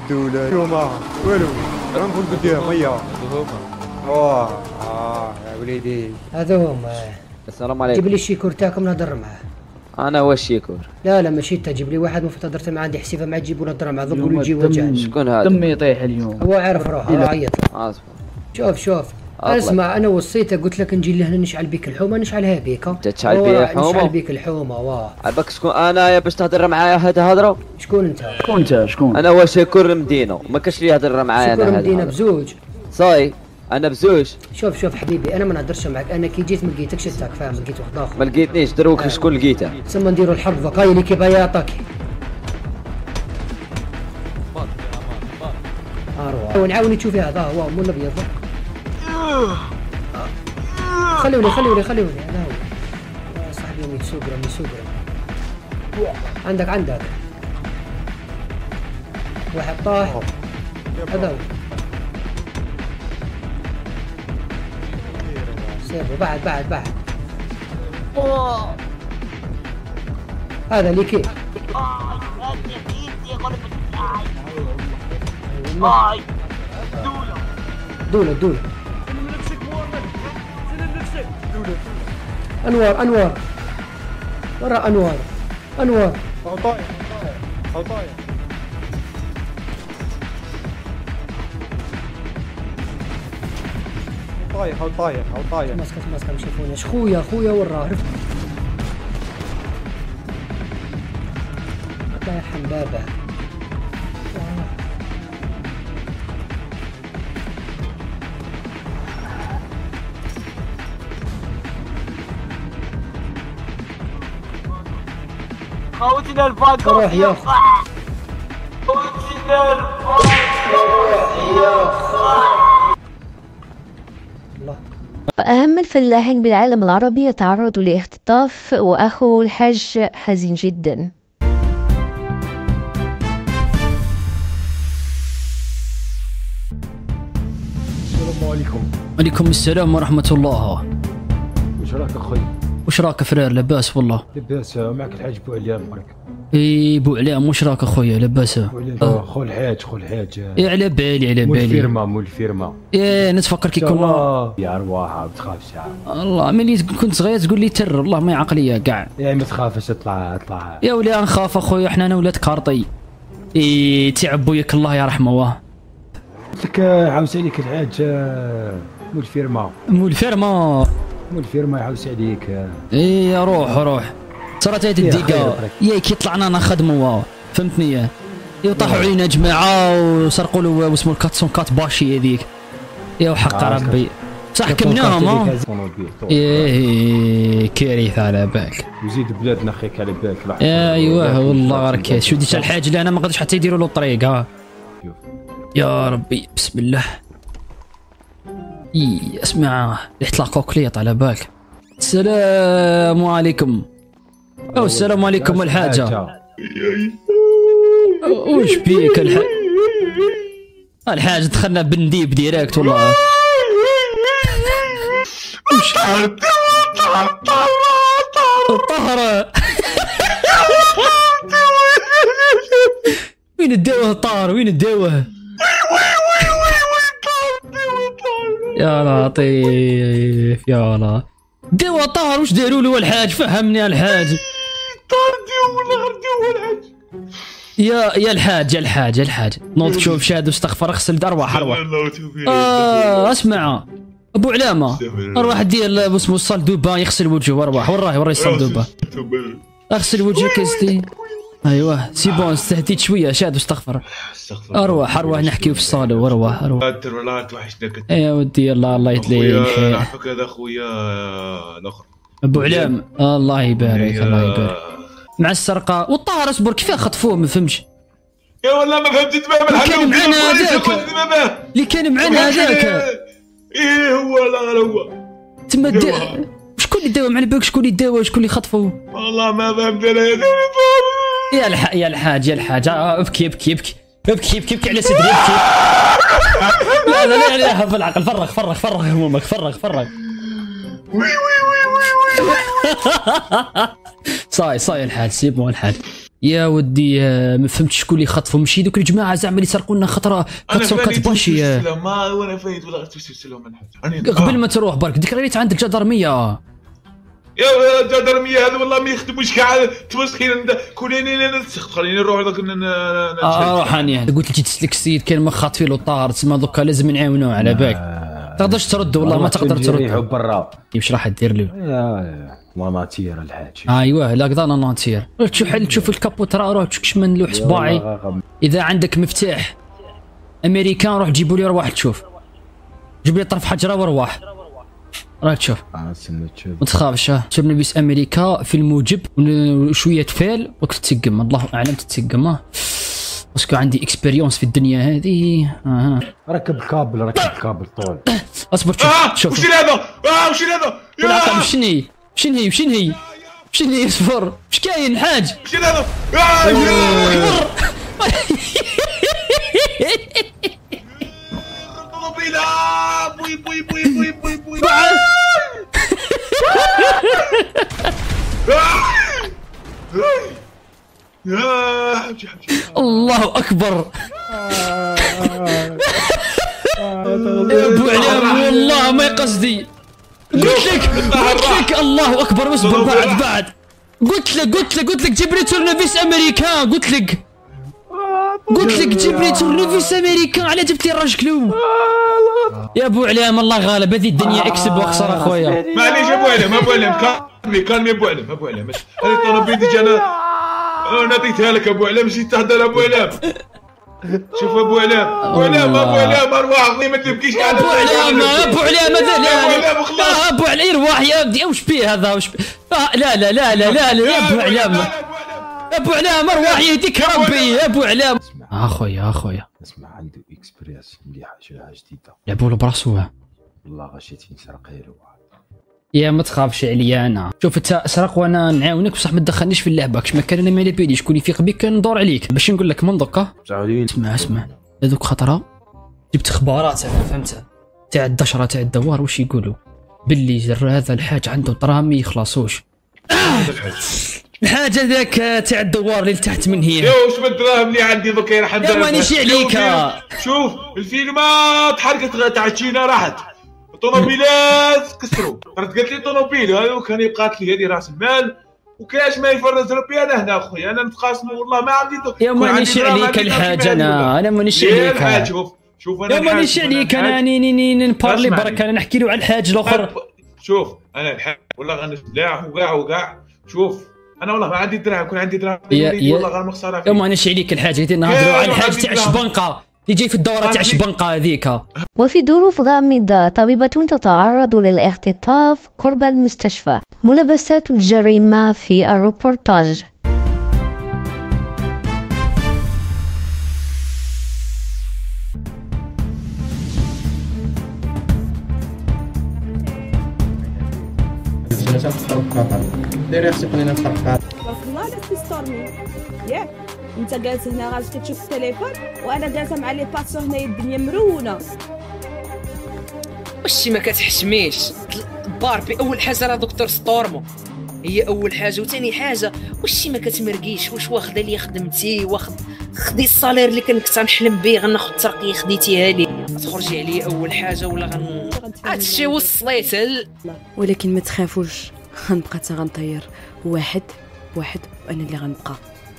[SPEAKER 23] الدولة اليوم والو راه نقول قدام هيا واه اه يا وليدي
[SPEAKER 22] هذا هما.
[SPEAKER 4] السلام عليكم.
[SPEAKER 22] جيب لي الشيكور تاعكم نهضر معاه.
[SPEAKER 4] انا هو الشيكور.
[SPEAKER 22] لا لا ماشي انت، جيب لي واحد المفروض هضرت معاه عندي حسيفه معاه تجيبوا نهضر معاه ضربوا لي يجي وجعني.
[SPEAKER 4] شكون هذا؟
[SPEAKER 15] دمي يطيح اليوم.
[SPEAKER 22] هو عارف روحه راه عيط.
[SPEAKER 4] اصبر.
[SPEAKER 22] شوف شوف اسمع، انا وصيته قلت لك نجي لهنا نشعل بيك الحومه نشعلها بيك.
[SPEAKER 4] انت تشعل بيا الحومه؟
[SPEAKER 22] نشعل بيك الحومه واه.
[SPEAKER 4] عباك شكون انا يا باش تهضر معايا هذا هضره؟
[SPEAKER 22] شكون انت؟
[SPEAKER 15] شكون انت شكون؟
[SPEAKER 4] انا هو شكور المدينه، ما كاش اللي يهضر معايا انا.
[SPEAKER 22] شكور المدينه بزوج.
[SPEAKER 4] صاي انا بزوج.
[SPEAKER 22] شوف شوف حبيبي، انا ما نهضرش معك، انا كي جيت ما لقيتكش تاك فاهم، لقيت واحد اخر.
[SPEAKER 4] ما لقيتنيش دروك آه. شكون لقيته؟
[SPEAKER 22] تسمى نديروا الحرب ذاك اللي كيبغي يعطاك. اروح نعاوني تشوفي هذا هو مو الابيض. خلوني خلوني خلوني هذا هو صاحبي من سوقرا من سوقرا. عندك عندك واحد طاح هذا هو. سيبه بعد بعد بعد هذا اللي كيف دولة دولة انوار انوار ورا انوار انوار
[SPEAKER 23] هو طايح هو طايح طايح هو طايح هو طايح
[SPEAKER 22] ماسكه ماسكه مش يشوفوني. خويا خويا وراه عرفت. الله يرحم بابا.
[SPEAKER 16] خوتنا الفاضل
[SPEAKER 22] روح يا اخو.
[SPEAKER 16] خوتنا الفاضل يا اخو.
[SPEAKER 1] أهم الفلاحين بالعالم العربي يتعرضوا لاختطاف، وأخو الحاج حزين جدا.
[SPEAKER 5] السلام عليكم.
[SPEAKER 12] وعليكم السلام ورحمة الله.
[SPEAKER 5] وش راك اخوي؟
[SPEAKER 12] وش راك فرير؟ لاباس والله.
[SPEAKER 5] لاباس معك الحاج بوعلام برك.
[SPEAKER 12] اي بوعلام وش راك اخويا؟ لاباس؟
[SPEAKER 5] بوعلام خو الحاج خو الحاج.
[SPEAKER 12] اي على بالي على بالي.
[SPEAKER 5] مول الفيرما مول الفيرما.
[SPEAKER 12] ايه نتفكر كي كنا.
[SPEAKER 5] يا ارواحها ما تخافش.
[SPEAKER 12] الله ملي كنت صغير تقول لي تر الله ما يعقليا كاع.
[SPEAKER 5] يا ما تخافش اطلع اطلع.
[SPEAKER 12] يا ولي نخاف اخويا، احنا انا ولاد كارطي. اي تعب بوياك الله يرحمه واه.
[SPEAKER 5] قلت لك عاوز عليك الحاج مول الفيرما.
[SPEAKER 12] مول الفيرما.
[SPEAKER 5] مول الفيرما يعاوز عليك.
[SPEAKER 12] اي روح روح. صارت هاد الدقيقة يا كي طلعنا نخدموا فهمتني، يطيحوا علينا جماعة وسرقوا له واسمو الكاتسون كات باشي هذيك. يا وحق ربي صح حكمناهم. ايه كارثة على بالك.
[SPEAKER 5] وزيد بلادنا خيك على بالك.
[SPEAKER 12] ايوه والله راك شو ديت الحاج اللي انا ما قدرش حتى يديروا له الطريق. ها يا ربي بسم الله. اي اسمع ريحة لاكوكليط على بالك. السلام عليكم. او السلام عليكم الحاجة. وش بيك الحاج؟ الحاج دخلنا بنديب ديريكت والله. وش الطهرة؟ وين الدواء طار؟ وين الدواء؟ يا لطيف يا لا دواء طار. وش داروا له الحاج؟ فهمني الحاج.
[SPEAKER 16] طار ديو ولا غير ديو الحاج؟
[SPEAKER 12] يا يا الحاج يا الحاج يا الحاج نوض شوف شاد واستغفر اغسل ارواح ارواح. اه اسمع ابو علامه اروح دير اسمه الصلدوبه يغسل وجهه ارواح. وراه وراه الصلدوبه اغسل وجهك يا ايوه سي بون استهديت شويه شاد واستغفر. اروح اروح نحكيو في الصاله واروح اروح.
[SPEAKER 24] قادر والله توحشنا كثير.
[SPEAKER 12] يا ودي الله الله يتلي
[SPEAKER 24] خويا نعرفك هذا خويا الاخر
[SPEAKER 12] ابو علام. الله يبارك الله يبارك. مع السرقه والطاهر اصبر كيف خطفوه ما فهمش.
[SPEAKER 24] يا والله ما فهمت تمام
[SPEAKER 12] الحاجه. كان معنا هذاك اللي كان معنا هذاك.
[SPEAKER 24] ايه هو لا لا هو
[SPEAKER 12] تما شكون اللي داوى على بالك؟ شكون اللي داوى شكون اللي خطفوا؟
[SPEAKER 24] والله ما فهمت انا.
[SPEAKER 12] يا الح... يا الحاج يا الحاج ابكي ابكي ابكي ابكي ابكي ابكي على صدري ابكي. لا لا لا لا في العقل فرغ فرغ فرغ همومك فرغ فرغ.
[SPEAKER 24] وي وي وي وي وي
[SPEAKER 12] صاي صاي الحاج سيب مو الحاج. يا ودي ما فهمتش شكون اللي خطفهم، ماشي دوك الجماعه زعما اللي سرقوا لنا خطره كتصور كتباشي.
[SPEAKER 24] ما وانا فايت ولا غتوسوس لهم حاجه
[SPEAKER 12] قبل ما تروح برك ديك ريت عند الجدرميه.
[SPEAKER 24] يا الجدرميه هذا والله ما يخدموش كاع تمسخين كليني نسخ خليني نروح دوك
[SPEAKER 12] اه روح انا قلت لك تسلك السيد كاين ما خاطفي له طار تسمى دوكا لازم نعاونوه على بالك. تقدرش ترد والله ما تقدر ترد.
[SPEAKER 5] يريحوا برا
[SPEAKER 12] واش راح دير له؟
[SPEAKER 5] ماناتير الحاج.
[SPEAKER 12] ايوه لا كذا نانتير. تشوف حل تشوف الكابوت راه روح تشكش من لوح صباعي. اذا عندك مفتاح امريكان روح جيبوا لي رواح تشوف. جيب لي طرف حجره وروح. راك تشوف. ما تخافش تورنيفيس امريكا في الموجب وشويه فال وقت تسقم الله اعلم تتسقم باسكو عندي اكسبيريونس في الدنيا هذه. اها
[SPEAKER 5] ركب كابل ركب كابل طول.
[SPEAKER 12] اصبر شوف
[SPEAKER 24] آه
[SPEAKER 12] شوف
[SPEAKER 24] وش هذا؟ اه وش هذا؟
[SPEAKER 12] يا شني شنهي شنهي شنهي اصبر اش كاين الحاج؟
[SPEAKER 24] وش هذا؟ اه
[SPEAKER 12] اكبر
[SPEAKER 24] بوي بوي بوي بوي بوي بوي
[SPEAKER 12] الله اكبر يا ابو علام والله ما قصدي. قلت لك قلت لك الله اكبر اصبر بعد بعد قلت لك قلت لك قلت لك جيب لي تورنيفيس امريكان قلت لك قلت لك جيب لي تورنيفيس امريكان على جبت لي الرجلو. يا ابو علام الله غالب هذه الدنيا اكسب واخسر اخويا.
[SPEAKER 24] معليش ابو علام ابو علام كالمي كالمي ابو علام ابو علام هذه الطوموبيل ديجا انا نعطيتها لك ابو علام جيت تهدر ابو علام. شوف ابو علام ابو علام ابو علام ارواح ما تبكيش على
[SPEAKER 12] ابو علام ابو علام هذا لا ابو علام ارواح يا ودي واش بيه هذا واش لا لا لا لا لا لا يا ابو علام ابو علام ارواح يهديك ربي يا ابو علام. اخويا اخويا
[SPEAKER 5] اسمع عنده اكسبريس مليحه شراها جديده
[SPEAKER 12] لعبوا له براسو
[SPEAKER 5] والله غشيتي نسرق له.
[SPEAKER 12] يا ما تخافش عليا انا شوف انت اسرق وانا نعاونك بصح ما تدخلنيش في اللعبه كش ما كان انا مالي بيدي شكون يفيق بك ندور عليك باش نقول لك من دوكا. اسمع اسمع هذوك خطره جبت اخبارات انا فهمتها تاع الدشره تاع الدوار واش يقولوا باللي هذا الحاج عنده طرام ما يخلصوش. الحاجه ذاك تاع الدوار اللي تحت من هي.
[SPEAKER 24] يا واش من الدراهم اللي عندي دوكا راح ندير.
[SPEAKER 12] يا مانيش عليك
[SPEAKER 24] شوف الفيلمات تحرقت تاع تشينا راحت الطوموبيلات كسروا رد قالت لي طوموبيل هذا كان يبقات لي هذه راس المال وكاش ما يفرز ربي انا هنا اخويا انا نتقاسم والله ما عندي دوك.
[SPEAKER 12] يا مانيش عليك الحاج انا انا مانيش عليك.
[SPEAKER 24] شوف شوف انا
[SPEAKER 12] يا مانيش عليك انا ني نبارلي برك انا نحكي له على الحاج الاخر.
[SPEAKER 24] شوف انا الحاج والله غنبلع وكاع وكاع شوف انا والله ما عندي دراهم كون عندي دراهم والله غنخسرها فيه.
[SPEAKER 12] يا مانيش عليك الحاج اللي نهضروا على الحاج تاع الشبنقه اللي جاي في الدوره تاع الشبنقه هذيك.
[SPEAKER 1] وفي ظروف غامضة طبيبة تتعرض للاختطاف قرب المستشفى. ملابسات الجريمة في الروبورتاج.
[SPEAKER 10] ديري خصك خلينا نفرقوا. بارك الله عليك سي ستورمي ياك انت جالس هنا غادي كتشوف التليفون وانا جالسه مع لي باسون هنايا الدنيا مرونه.
[SPEAKER 11] واش ما كتحشميش باربي؟ اول حاجه راه دكتور ستورمو هي اول حاجه وثاني حاجه واش ما كتمرقيش واش واخده لي خدمتي واخد خدي الصالير اللي كنت تنحلم به غناخذ ترقيه خديتيها لي تخرجي عليا اول حاجه ولا غن هادشي وصليت ال...
[SPEAKER 10] ولكن ما تخافوش غنبقى حتى غنطير واحد واحد وانا اللي غنبقى.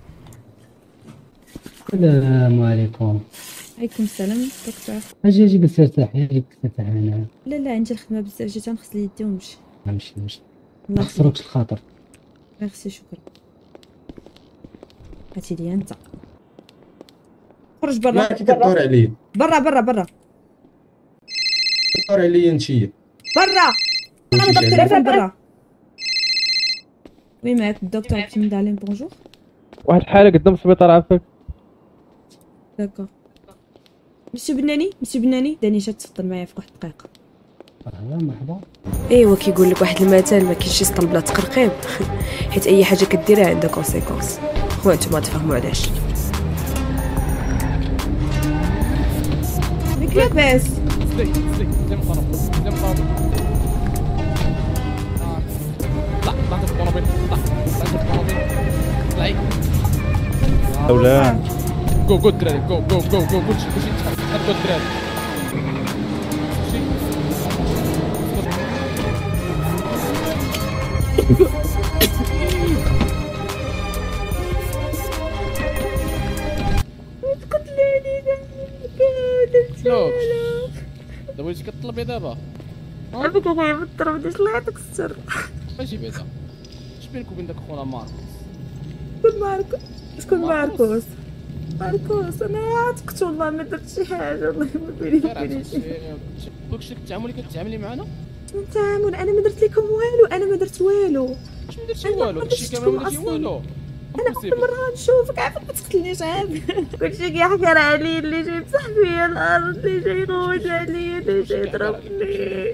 [SPEAKER 22] السلام عليكم.
[SPEAKER 10] عليكم السلام دكتور.
[SPEAKER 22] اجي اجي بس ارتاحي اجي بس ارتاحي هنا.
[SPEAKER 10] لا لا عندي الخدمه بزاف جيت غنغسل يدي ونمشي.
[SPEAKER 22] نمشي نمشي ما خسروكش الخاطر.
[SPEAKER 10] ميرسي شكرا. هاتي لي انت خرج برا.
[SPEAKER 17] لا كدور عليا
[SPEAKER 10] برا برا برا
[SPEAKER 17] كدور عليا نتيا
[SPEAKER 10] برا. انا ضربت التليفون برا. وي معاك الدكتور بغيتي ندير عليه بونجور.
[SPEAKER 18] واحد الحاله قدام السبيطار عافاك.
[SPEAKER 10] داكور مسيو بناني مسيو بناني داني جات تفضل معايا في واحد الدقيقه.
[SPEAKER 22] مرحبا مرحبا.
[SPEAKER 10] ايوا كيقول لك واحد المثل ما كاينش يسطل بلا تقرقيب حيت اي حاجه كديرها عندها كونسيكونس وانتم تفهموا علاش. ليك لاباس
[SPEAKER 18] سلي سلي زعما صاروا زعما صاروا طلع طلعت في الطوموبيل طلع طلعت في الطوموبيل طلعي اولان جو جو الدراري جو جو جو جو كلشي كلشي تحركوا الدراري. شنو دابا وليتي كطلبي دابا؟
[SPEAKER 10] عافاك اخويا ما تضربنيش الله يعطيك السر.
[SPEAKER 18] ماشي بعدا اش بينك وبين داك خونا ماركوس؟
[SPEAKER 10] شكون ماركوس؟ شكون ماركوس؟ ماركوس انا عاتقت والله ما درت شي حاجه والله ما بيني وبينك شي.
[SPEAKER 18] داكشي التعامل اللي كتعاملي معنا؟
[SPEAKER 10] التعامل انا ما درت لكم والو، انا ما درت والو.
[SPEAKER 18] اش ما درتي والو؟ داكشي كامل ما درتي والو.
[SPEAKER 10] انا اول مره نشوفك عافاك ما تقتلنيش عافاك. كلشي كيحكر عليا اللي جاي يمسح فيا الارض، اللي جاي يغوت عليا، اللي جاي يضربني.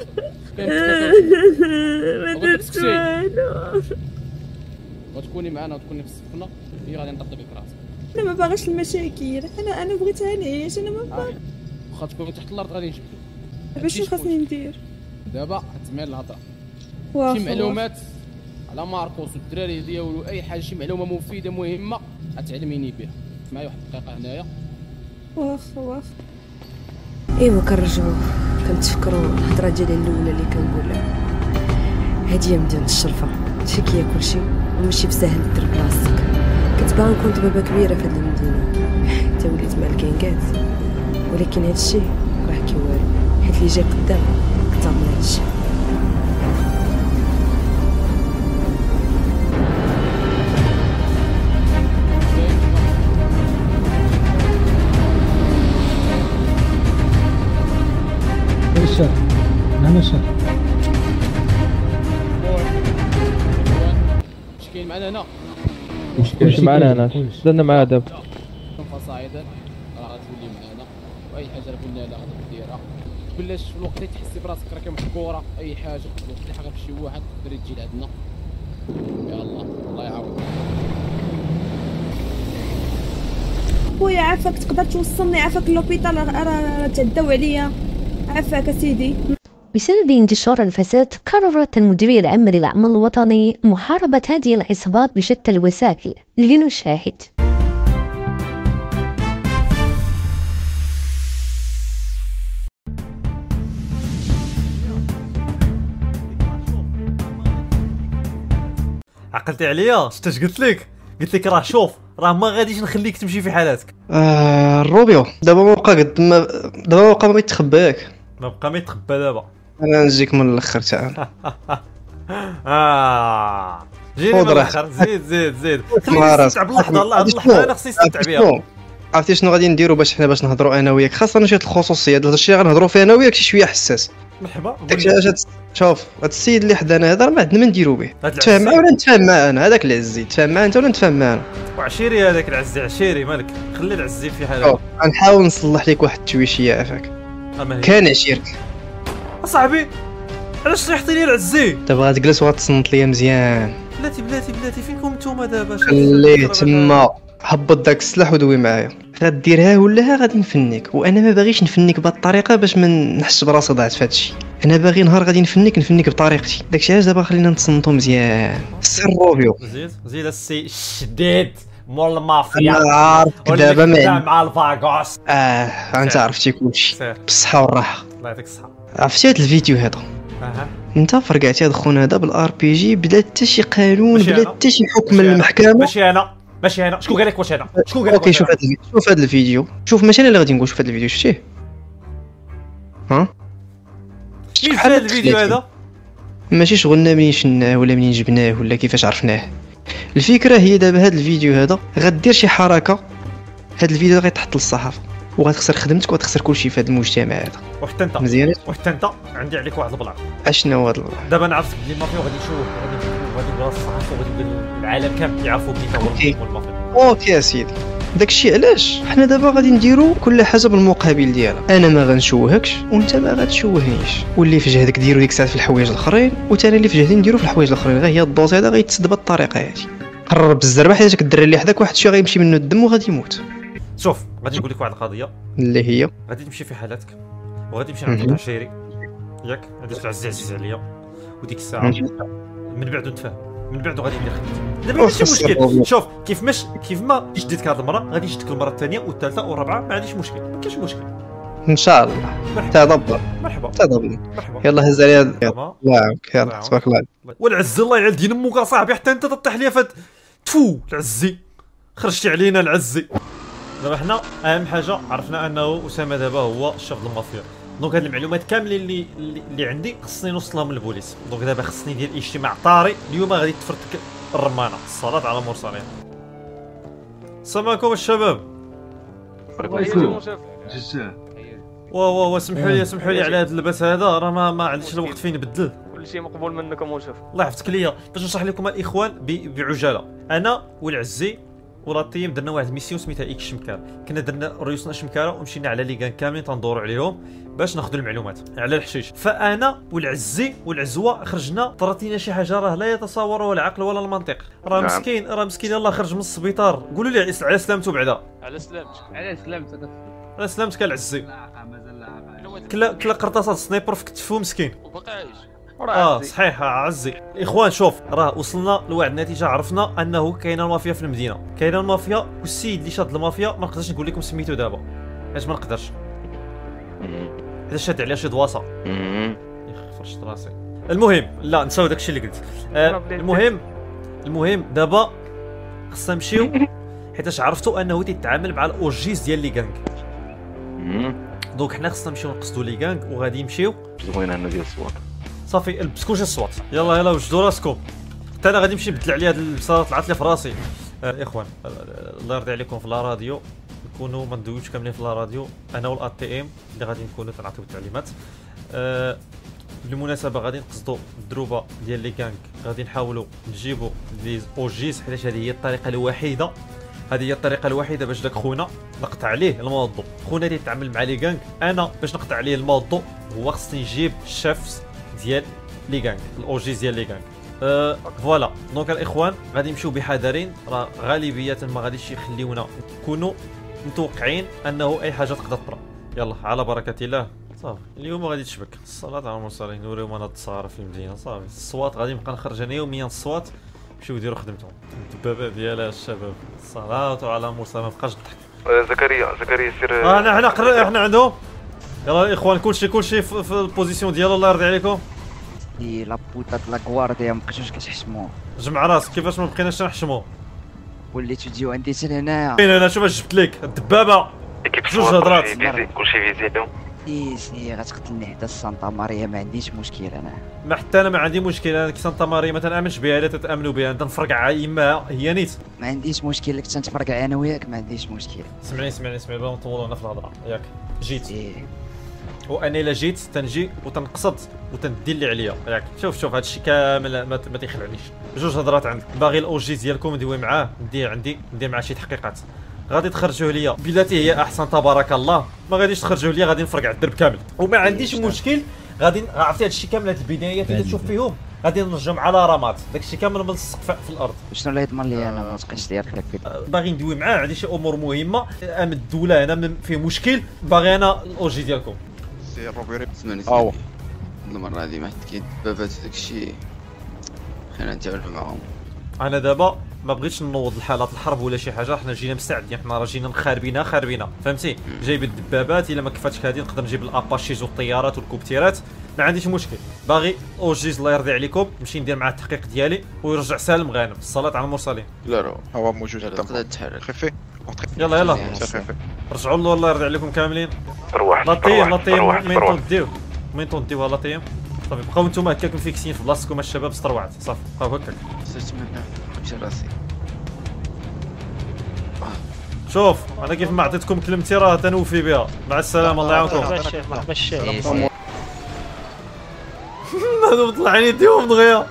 [SPEAKER 10] ما درت والو.
[SPEAKER 18] غتكوني معنا وتكوني في صفنا هي غادي نطبطب لك راسك.
[SPEAKER 10] انا ما باغاش المشاكل، انا انا بغيت نعيش، انا ما باغا.
[SPEAKER 18] واخا تكوني تحت الارض غادي نجبدو.
[SPEAKER 10] باش خاصني ندير؟
[SPEAKER 18] دابا غتسمعي الهضره.
[SPEAKER 10] واخا
[SPEAKER 18] شي معلومات على ماركوس والدراري ديالو، اي حاجه شي معلومه مفيده مهمه غتعلميني بها. معايا واحد الدقيقه هنايا.
[SPEAKER 10] واخا واخا.
[SPEAKER 6] ايوا كنرجعو كنتفكروا الهضره ديالي الاولى اللي كنقولها. هادي هي مدينه الشرفه، فيك هي كلشي وماشي بساهل دير بلاصتك. كنت باغا نكون طبيبه كبيره في هاد المدينه حتى وليت مع الكينكات، ولكن هادشي راه كيوالو حيت اللي جاي قدام كثر من هادشي.
[SPEAKER 5] الشر نعم الشر
[SPEAKER 18] اش كاين معنا هنا؟ واش معنا هنا؟ درنا معاه دابا كون فصاعدا راه غتولي معنا، واي حاجه راه قلنا لها غادي ديرها. كلاش في الوقت اللي تحسي براسك راكي محكوره اي حاجه، في الوقت اللي حاجه بشي واحد تقدري تجي لعندنا. يلاه الله يعاون.
[SPEAKER 10] خويا عافاك تقدر توصلني؟ عافاك اللوبيتال راه تعداو عليا. عافاك اسيدي.
[SPEAKER 1] بسبب انتشار الفساد قررت المديرية العامة للعمل الوطني محاربة هذه العصابات بشتى الوسائل. لنشاهد.
[SPEAKER 2] عقلتي عليا؟ شفت اش قلت لك؟ قلت لك راه شوف راه ما غاديش نخليك تمشي في حالاتك.
[SPEAKER 23] آه روبيو دابا ما بقى قد ما دابا ما بقى ما يتخبى ياك.
[SPEAKER 2] ما بقى ما يتخبى دابا.
[SPEAKER 23] انا نجيك من الاخر تا
[SPEAKER 2] اه جيني من الاخر. زيد زيد زيد خليني نستمتع باللحظه. الله هاد اللحظه انا خصني نستمتع بها.
[SPEAKER 23] عرفتي شنو غادي نديرو باش حنا باش نهضروا انا وياك؟ خاصنا شي الخصوصيه هذا الشيء غنهضروا فيه انا وياك شي شويه حساس.
[SPEAKER 2] مرحبا.
[SPEAKER 23] داكشي علاش شوف هاد السيد اللي حدانا هذا ما عندنا ما نديرو به. تفاهم معاه ولا نتفاهم معاه انا؟ هذاك العزي تفاهم معاه انت ولا نتفاهم معاه انا؟
[SPEAKER 2] وعشيري هذاك العزي عشيري مالك خلي العزي في حاله.
[SPEAKER 23] غنحاول نصلح لك واحد التويشيه عافاك. كان عشيرك
[SPEAKER 2] اصاحبي علاش صيحتي لي العزي؟
[SPEAKER 23] دابا غتجلس وغتصنت ليا مزيان.
[SPEAKER 2] بلاتي بلاتي بلاتي فينكم نتوما دابا؟
[SPEAKER 23] خليه تما هبط داك السلاح ودوي معايا. غديرها ولا ها غادي نفنيك، وانا ما باغيش نفنيك بهاد الطريقه باش ما نحسش براسي ضاعت في هادشي. انا باغي نهار غادي نفنيك نفنيك بطريقتي. داكشي علاش دابا خلينا نتصنتو مزيان. سير روبيو
[SPEAKER 2] زيد زيد السي شديد مول المافيا.
[SPEAKER 23] انا عارفك دابا
[SPEAKER 2] مع الفاغوس.
[SPEAKER 23] اه انت عرفتي كلشي بالصحه والراحه.
[SPEAKER 2] الله يعطيك الصحه.
[SPEAKER 23] عرفتي هاد الفيديو هذا؟
[SPEAKER 2] اها
[SPEAKER 23] انت فرقعتي هاد خونا هذا بالار بي جي بلا حتى شي قانون بلا حتى شي حكم من المحكمه.
[SPEAKER 2] ماشي انا ماشي انا. شكون قال لك واش انا؟ شكون قال لك؟
[SPEAKER 23] اوكي شوف هاد الفيديو شوف هاد الفيديو شوف ماشي انا اللي غادي نقول. شوف هاد الفيديو شفتيه؟ ها
[SPEAKER 2] كيف هاد الفيديو هذا؟
[SPEAKER 23] ماشي شغلنا منين شناه ولا منين جبناه ولا كيفاش عرفناه. الفكره هي دابا هاد الفيديو هذا غدير شي حركه، هاد الفيديو غيتحط للصحافه وغتخسر خدمتك وغتخسر كلشي في هاد المجتمع هذا.
[SPEAKER 2] وحتى انت
[SPEAKER 23] مزيان.
[SPEAKER 2] وحتى انت عندي عليك واحد البلان.
[SPEAKER 23] اشنو هاد البلان؟
[SPEAKER 2] دابا انا عرفت بلي المافيا وغادي نشوف غادي غادي نقول الصحافه وغادي نقول العالم كامل يعرفوا بلي هو المافيا.
[SPEAKER 23] اوكي يا سيدي داكشي علاش حنا دابا غادي نديرو كل حاجه بالمقابل ديالها. انا ما غنشوهكش وانت ما غتشوهنيش، واللي في جهدك ديرو ديك الساعه في الحوايج الاخرين وتا انا اللي في جهدي نديرو في الحوايج الاخرين. غير هي الدوز هذا غيتسد بهاد الطريقه هادي. قرب بالزربه حيت داك الدري اللي حداك واحد الشيء غيمشي منه الدم وغادي يموت.
[SPEAKER 2] شوف غادي نقول لك واحد القضيه
[SPEAKER 23] اللي هي
[SPEAKER 2] غادي تمشي في حالاتك وغادي نمشي نعطيك عشيري ياك غادي تعزي عزيز عليا وديك الساعه من بعد نتفاهم. من بعد غادي ندير خدمتي. دابا ماشي مشكل. شوف كيف مش كيف ما شديتك هاد المره غادي نشدك المره الثانيه والثالثه والرابعه، ما عنديش مشكل، ما كاينش مشكل.
[SPEAKER 23] ان شاء الله. تدبر.
[SPEAKER 2] مرحبا.
[SPEAKER 23] تدبر.
[SPEAKER 2] مرحبا.
[SPEAKER 23] يلا هز عليا. الله يعاونك. يلا تبارك الله.
[SPEAKER 2] والعز الله يعل دين امك اصاحبي، حتى انت تطيح ليا فهاد تفو العزي، خرجتي علينا العزي. دابا حنا اهم حاجه عرفنا انه اسامه دابا هو الشيف المافيا، دونك هاد المعلومات كاملين اللي اللي عندي خصني نوصلهم للبوليس. دونك دابا خصني ندير اجتماع طارئ اليوم، غادي تفرتك الرمانه. الصلاه على مرسلين. السلام عليكم الشباب.
[SPEAKER 24] وعليكم
[SPEAKER 2] واه واه سمحوا لي سمحوا لي على هذا اللبس هذا، راه ما, ما عنديش الوقت فين نبدل.
[SPEAKER 7] كل شيء مقبول منكم وشوف.
[SPEAKER 2] الله يحفظك ليا. باش نشرح لكم الاخوان بعجاله، انا والعزي ولطيم درنا واحد ميسيون سميتها اكس شمكار. كنا درنا ريوسنا شمكاره ومشينا على ليغان كاملين تندوروا عليهم باش ناخذوا المعلومات على الحشيش. فانا والعزي والعزوه خرجنا طراتينا شي حاجه راه لا يتصورها العقل ولا المنطق. راه مسكين راه مسكين يلاه خرج من السبيطار. قولوا لي على سلامته بعدا.
[SPEAKER 7] على سلامتك.
[SPEAKER 8] على سلامتك.
[SPEAKER 2] على سلامتك العزي. كلا كلا قرطاسات سنايبر في كتفو مسكين.
[SPEAKER 7] وباقي عايش.
[SPEAKER 2] اه صحيح عزي. اخوان شوف راه وصلنا لواحد النتيجه، عرفنا انه كاينه المافيا في المدينه، كاينه المافيا والسيد اللي شاد المافيا ما نقدرش نقول لكم سميتو دابا، علاش ما نقدرش؟ حيت شاد عليها شي دواصه. يخ فرشت راسي. المهم لا نساو داكشي اللي قلت. آه المهم المهم دابا خصنا نمشيو حيتاش عرفتوا انه تيتعامل مع الاوجيز ديال لي غانغ. دونك حنا خصنا نمشيو نقصدوا لي غانغ وغادي نمشيو.
[SPEAKER 7] بغينا انا ديال الصوات.
[SPEAKER 2] صافي لبسكوا شي الصوات. يلا يلا وجدوا راسكم. حتى انا غادي نمشي نبدل عليها هاد البصاره طلعت لي في راسي. آه يا اخوان الله يرضي عليكم في لا راديو نكونوا ما ندويوش كاملين في لا راديو، انا والأ تي ام اللي غادي نكونوا تنعطيو التعليمات. آه بالمناسبه غادي نقصدوا الدروبه ديال لي غانغ، غادي نحاولوا نجيبوا لي اوجيز حيت هذه هي الطريقه الوحيده هذه هي الطريقه الوحيده باش داك خونا نقطع عليه الموضوع. خونا اللي يتعامل مع لي غانغ، انا باش نقطع عليه الموضوع هو خصني نجيب الشيف ديال لي غانغ، الاوجيز ديال لي غانغ. أه فوالا دونك الاخوان غادي نمشيو بحذرين، راه غالبيه ما غاديش يخليونا نكونوا متوقعين انه اي حاجه تقدر تطرا. يلا على بركه الله. صافي اليوم غادي تشبك. الصلاه على المرسلين. نوريو انا التصاره في المدينه. صافي الصوات غادي نبقى نخرج انا يوميا الصوات مشيو ديروا خدمتهم. الدبابه ديالها الشباب. الصلاه على المرسلين. ما بقاش الضحك.
[SPEAKER 7] زكريا زكريا سير.
[SPEAKER 2] اه حنا حنا حنا عندهم. يلا الاخوان كلشي كلشي في, في البوزيسيون ديالو الله يرضي عليكم.
[SPEAKER 14] اي لا بوطا لا غوارديا ما بقيتوش كتحشموه.
[SPEAKER 2] جمع راسك كيفاش ما بقيناش نحشموه.
[SPEAKER 14] وليتو تجيو عندي حتى لهنايا.
[SPEAKER 2] فين انا شوف اش جبت لك الدبابه جوج هضرات.
[SPEAKER 14] كلشي فيزيدو. اي سي غتقتلني حدا سانتا ماريا ما عنديش مشكل انا.
[SPEAKER 2] ما حتى انا ما عندي مشكل. انا سانتا ماريا ما تنامنش بها لا تتامنوا بها، انت نفرقع يماها هي نيت.
[SPEAKER 14] ما عنديش مشكل لك تنتفرقع انا وياك ما عنديش مشكل.
[SPEAKER 2] سمعني سمعني سمعني بلا نطولوا هنا في الهضره ياك. جيت
[SPEAKER 14] إيه.
[SPEAKER 2] وانا الا جيت تنجي وتنقصد وتندير اللي عليا ياك. شوف شوف هادشي كامل ما, ما تيخلعنيش. جوج هضرات عندك باغي الاوجيز ديالكم ندوي معاه، ندير عندي ندير معاه شي تحقيقات. غادي تخرجوه ليا بلاتي هي احسن تبارك الله، ما غاديش تخرجوه ليا غادي نفرقع الدرب كامل وما عنديش مشكل. غادي عرفتي هادشي كامل هاد البدايات اللي تشوف فيهم غادي نرجعهم على رامات داكشي كامل من السقف في الارض.
[SPEAKER 14] شنو اللي يضمن لي انا ما تبقاش ديال خليك
[SPEAKER 2] باغي ندوي معاه عندي شي امور مهمه. امن الدوله هنا فيه مشكل، باغي انا الاوجي ديالكم.
[SPEAKER 17] سي روبيري
[SPEAKER 14] سمعني
[SPEAKER 17] اه المره هادي ما حد كاين دبابات داكشي خلينا نتعاملوا معاهم.
[SPEAKER 2] انا دابا ما بغيتش نوض الحالات الحرب ولا شي حاجه، حنا جينا مستعدين، حنا راه جينا خاربينها خاربينها فهمتي. جايب الدبابات الا ما كفاتش هذه نقدر نجيب الاباشيز والطيارات والكوبتيرات ما عنديش مشكل. باغي اوجيز الله يرضي عليكم نمشي ندير معاه التحقيق ديالي ويرجع سالم غانم. الصلاه على المرسلين.
[SPEAKER 17] لا لا هو موجود تقدر تتحرك خفي.
[SPEAKER 2] يلا يلا رجعوا له الله يرضي عليكم كاملين. روح لطيم لطيم مين توديو مين توديو لطيم. صافي بقاو نتوما هكاك مفيكسين في بلاصتكم الشباب استروعت. صافي بقاو هكاك.
[SPEAKER 17] سيرت منها مشي راسي.
[SPEAKER 2] شوف انا كيف ما عطيتكم كلمتي راه تنوفي بها. مع السلامه الله يعاونكم.
[SPEAKER 8] مرحبا الشيخ.
[SPEAKER 2] هادو طلعين يديهم دغيا.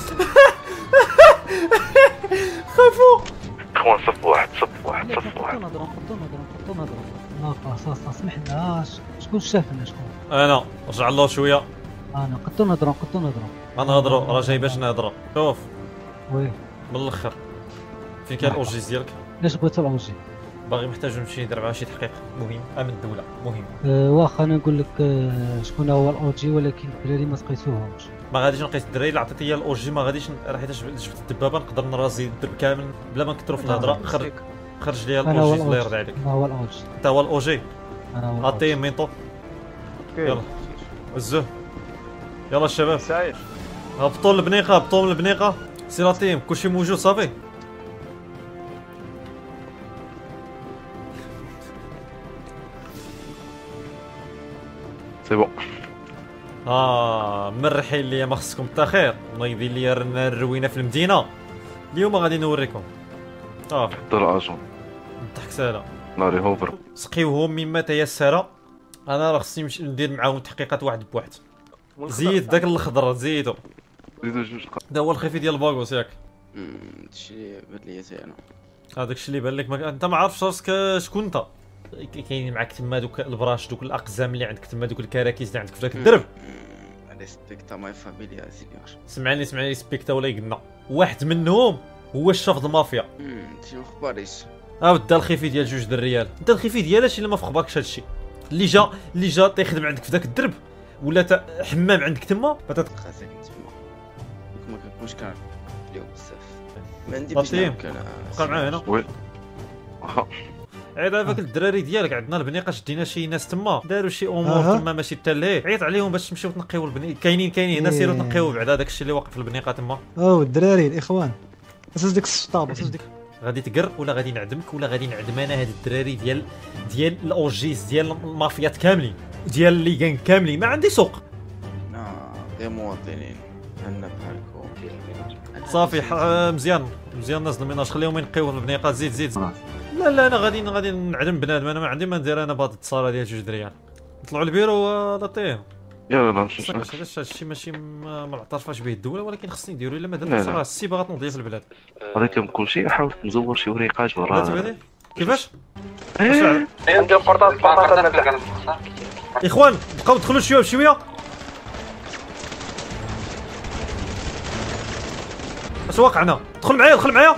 [SPEAKER 2] خافوا.
[SPEAKER 7] اخوان صف واحد صف واحد صف واحد.
[SPEAKER 8] نهضروا نهضروا نهضروا نهضروا. خلاص خلاص سمحنا. شكون شافنا شكون؟
[SPEAKER 2] انا رجع الله شويه.
[SPEAKER 8] انا قدو نهضروا قدو نهضروا.
[SPEAKER 2] غنهضروا راه جاي باش نهضروا. شوف
[SPEAKER 8] وي
[SPEAKER 2] من الاخر فين كاين الاوجيز ديالك؟
[SPEAKER 8] علاش بغيتو الاوجي؟
[SPEAKER 13] باغي محتاج نمشي ندير معاه شي تحقيق مهم امن الدوله مهم.
[SPEAKER 8] أه واخا انا نقول لك أه شكون هو الاوجي ولكن الدراري ما تقيسوهمش.
[SPEAKER 13] ما غاديش نقيس الدراري اللي عطيتي هي الاوجي ما غاديش راه حيت جبت الدبابه نقدر نرازي الدرب كامل بلا ما نكثروا في الهضره. خرج خرج لي الاوجي الله يرضي عليك.
[SPEAKER 8] انا هو الاوجي.
[SPEAKER 13] انت هو الاوجي.
[SPEAKER 8] انا هو
[SPEAKER 13] عطيه مينطو. يلا هزوه يلا الشباب
[SPEAKER 19] ساير
[SPEAKER 13] هبطوا البنيقه هبطوا من البنيقه. سي لطيم كلشي موجود صافي.
[SPEAKER 7] سي بون.
[SPEAKER 13] اه مرحين ليا ما خصكم حتى خير. الله يدير ليا الروينه في المدينه. اليوم غادي نوريكم. اه
[SPEAKER 7] حتى الاجون
[SPEAKER 13] ضحك سالا
[SPEAKER 7] ناري هوفر
[SPEAKER 13] سقيوهم مما تيسر. انا راه خصني نمشي ندير معاهم تحقيقات واحد بواحد. زيد داك الخضر زيدو
[SPEAKER 7] زيدو جوج.
[SPEAKER 13] هذا هو الخفي ديال الباكوس ياك.
[SPEAKER 17] هادشي اللي بان ليا حتى انا.
[SPEAKER 13] هذاك الشيء اللي بان لك ما... انت ما عارفش راسك شكون انت. كاينين معاك تما دوك البراش دوك الاقزام اللي عندك تما دوك الكراكيز اللي عندك في ذاك الدرب.
[SPEAKER 17] ريسبكتا ماي فاميليا سينيور.
[SPEAKER 13] سمعني سمعني ريسبكتا ولا يقلنا. واحد منهم هو الشاف المافيا.
[SPEAKER 17] شي مخباريش.
[SPEAKER 13] ها بدا الخفي ديال جوج د الريال. انت الخفي ديالاش الا ما في خباكش هادشي اللي جا اللي جا تيخدم عندك في ذاك الدرب ولا تا حمام عندك تما باتات
[SPEAKER 17] خاصك تما ما كنكونش كنعرف اليوم بزاف. ما عندي
[SPEAKER 13] باش نعرفك انا. بقى معايا هنا. وي واخا عيط على فاك الدراري ديالك. عندنا البنيقه شدينا شي ناس تما داروا شي امور تما ماشي تاليه. عيط عليهم باش تمشيو تنقيو البنيقه. كاينين كاينين هنا سيروا تنقيو بعدا داك الشيء اللي واقف في البنيقه تما.
[SPEAKER 8] او الدراري الاخوان اساس ديك الشطاب اساس ديك
[SPEAKER 13] غادي تقر ولا غادي نعدمك ولا غادي نعدم انا هاد الدراري ديال ديال الاوجيز ديال المافيات كاملين ديال لي كان كاملين. ما عندي سوق.
[SPEAKER 17] لا غير مواطنين عندنا بحالكم.
[SPEAKER 13] صافي مزيان مزيان الناس الميناج خليهم ينقيو البنيقه. زيد زيد. لا لا انا غادي غادي نعدم بنادم. انا ما عندي ما ندير. انا بهاد التصاله ديال جوج دريال نطلعوا للبيرو لطيف.
[SPEAKER 7] يلا نمشي.
[SPEAKER 13] علاش هادشي ماشي ما معترفاش به الدوله ولكن خصني نديرو الا ما درتش راه السيبه غتنضي في البلاد.
[SPEAKER 7] عطيتهم كلشي حاولت نزور شي وريقات وراه.
[SPEAKER 13] كيفاش؟
[SPEAKER 7] ايه
[SPEAKER 19] ندير قرطاس قرطاس.
[SPEAKER 13] اخوان بقاو دخلوا شويه بشويه. اش واقعنا؟ دخل معايا دخل معايا.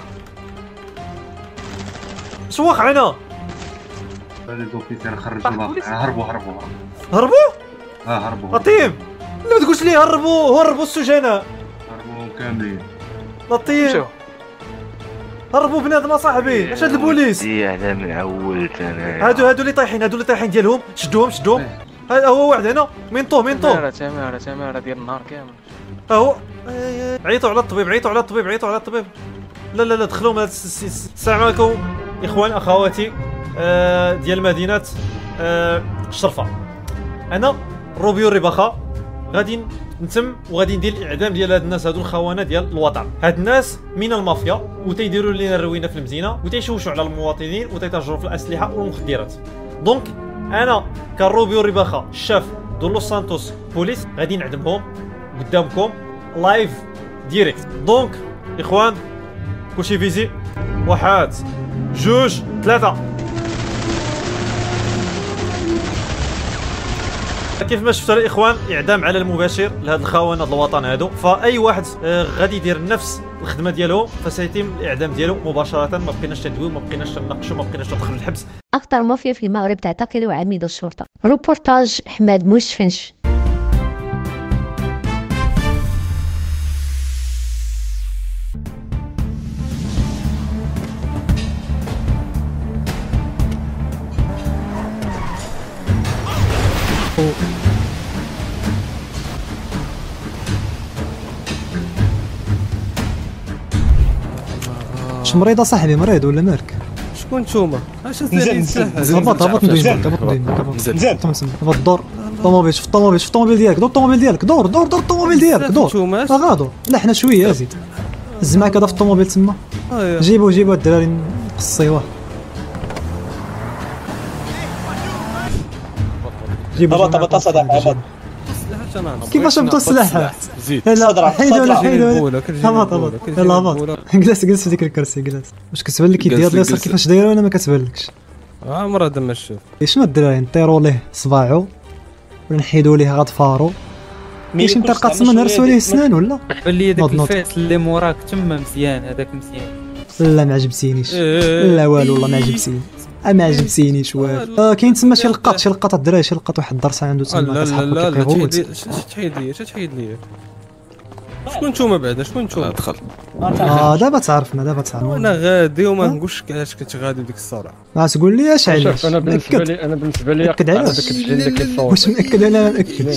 [SPEAKER 13] اش واقعنا؟
[SPEAKER 20] هذا البوكيتير نخرجوا هربوا هربوا
[SPEAKER 13] هربوا؟
[SPEAKER 20] اه هربوا.
[SPEAKER 13] لطيف لا تقولش لي هربوا هربوا السجناء.
[SPEAKER 20] هربوا كاملين.
[SPEAKER 13] لطيف هربوا بنادم اصاحبي. اش هاد البوليس؟
[SPEAKER 7] انا من عولت انا.
[SPEAKER 13] هادو هادو اللي طايحين هادو اللي طايحين ديالهم شدوهم شدوهم. هذا هو واحد هنا مينطوه مينطوه.
[SPEAKER 19] تماره تماره تماره ديال النهار كامل.
[SPEAKER 13] ها هو عيطوا على الطبيب عيطوا على الطبيب عيطوا على الطبيب. لا لا لا دخلوهم. السلام عليكم اخوان اخواتي آه ديال مدينه آه الشرفه. انا روبيو الرباخه غادي نتم وغادي ندير الاعدام ديال هاد الناس هادو الخونه ديال الوطن. هاد الناس من المافيا وتيديروا لينا الروينه في المدينه وتيشوشوا على المواطنين وتيتاجروا في الاسلحه والمخدرات. دونك انا كروبيو الرباخه الشاف دو لوس سانتوس بوليس غادي نعدمهم قدامكم لايف ديريكت. دونك اخوان كلشي فيزي. واحد جوج ثلاثه. كيف ما شفتوا الاخوان اعدام على المباشر لهاد الخونه د الوطن هادو. فاي واحد آه غادي يدير نفس الخدمه ديالو فسيتم الاعدام ديالو مباشره. ما بقيناش ندويو ما بقيناش نناقشوا ما بقيناش ندخل الحبس.
[SPEAKER 1] اكثر مافيا في المغرب تعتقل عميد الشرطه. روبورتاج احمد مشفنش.
[SPEAKER 8] واش مريض صاحبي مريض ولا مالك؟
[SPEAKER 18] شكون نتوما؟ اش
[SPEAKER 8] هبط هبط ندوي هبط ندوي نزل هبط الدور. الطوموبيل شوف الطوموبيل شوف الطوموبيل ديالك دور الطوموبيل ديالك دور دور دور الطوموبيل ديالك دور. غادور لا حنا شويه زيد هز معاك هذا في الطوموبيل تما. جيبوه جيبوه الدراري نقصيوه.
[SPEAKER 9] جيبوه هبط هبط صداع هبط.
[SPEAKER 8] كيفاش هبطوا السلاح؟ لا حيدوا ولا حيدوا. هبط هبط يلا هبط. جلس جلس في ديك الكرسي جلس. واش كتبان لك يدي هاد اليسار كيفاش دايره ولا ما كتبانلكش؟
[SPEAKER 18] عمرها دم الشوف.
[SPEAKER 8] شنو الدراري نطيروا ليه صباعو ولا نحيدوا ليه غطفارو؟ واش انت لقات تما نرسوا ليه السنان ولا؟
[SPEAKER 21] بان لي داك الفاس اللي موراك تما مزيان هذاك مزيان.
[SPEAKER 8] لا ما عجبتينيش لا والو والله ما عجبتيني. ما عجبتينيش والو. آه كاين تما شي لقاط شي لقاط الدراري شي لقاط واحد الدرسه عنده تما
[SPEAKER 3] لا
[SPEAKER 8] كتحط
[SPEAKER 3] لا لا
[SPEAKER 8] كيغوت.
[SPEAKER 3] تحيد تحيد ليا تحيد ليا شكون نتوما بعدا شكون نتوما
[SPEAKER 17] دخل
[SPEAKER 8] اه دابا تعرفنا دابا تعرفنا.
[SPEAKER 3] انا غادي وما نقولش علاش كنت غادي بديك السرعه.
[SPEAKER 8] ما تقول لي اش علاش؟
[SPEAKER 18] شوف انا بالنسبه لي انا بالنسبه لي
[SPEAKER 8] اكد علاش؟ واش مأكد انا مأكد؟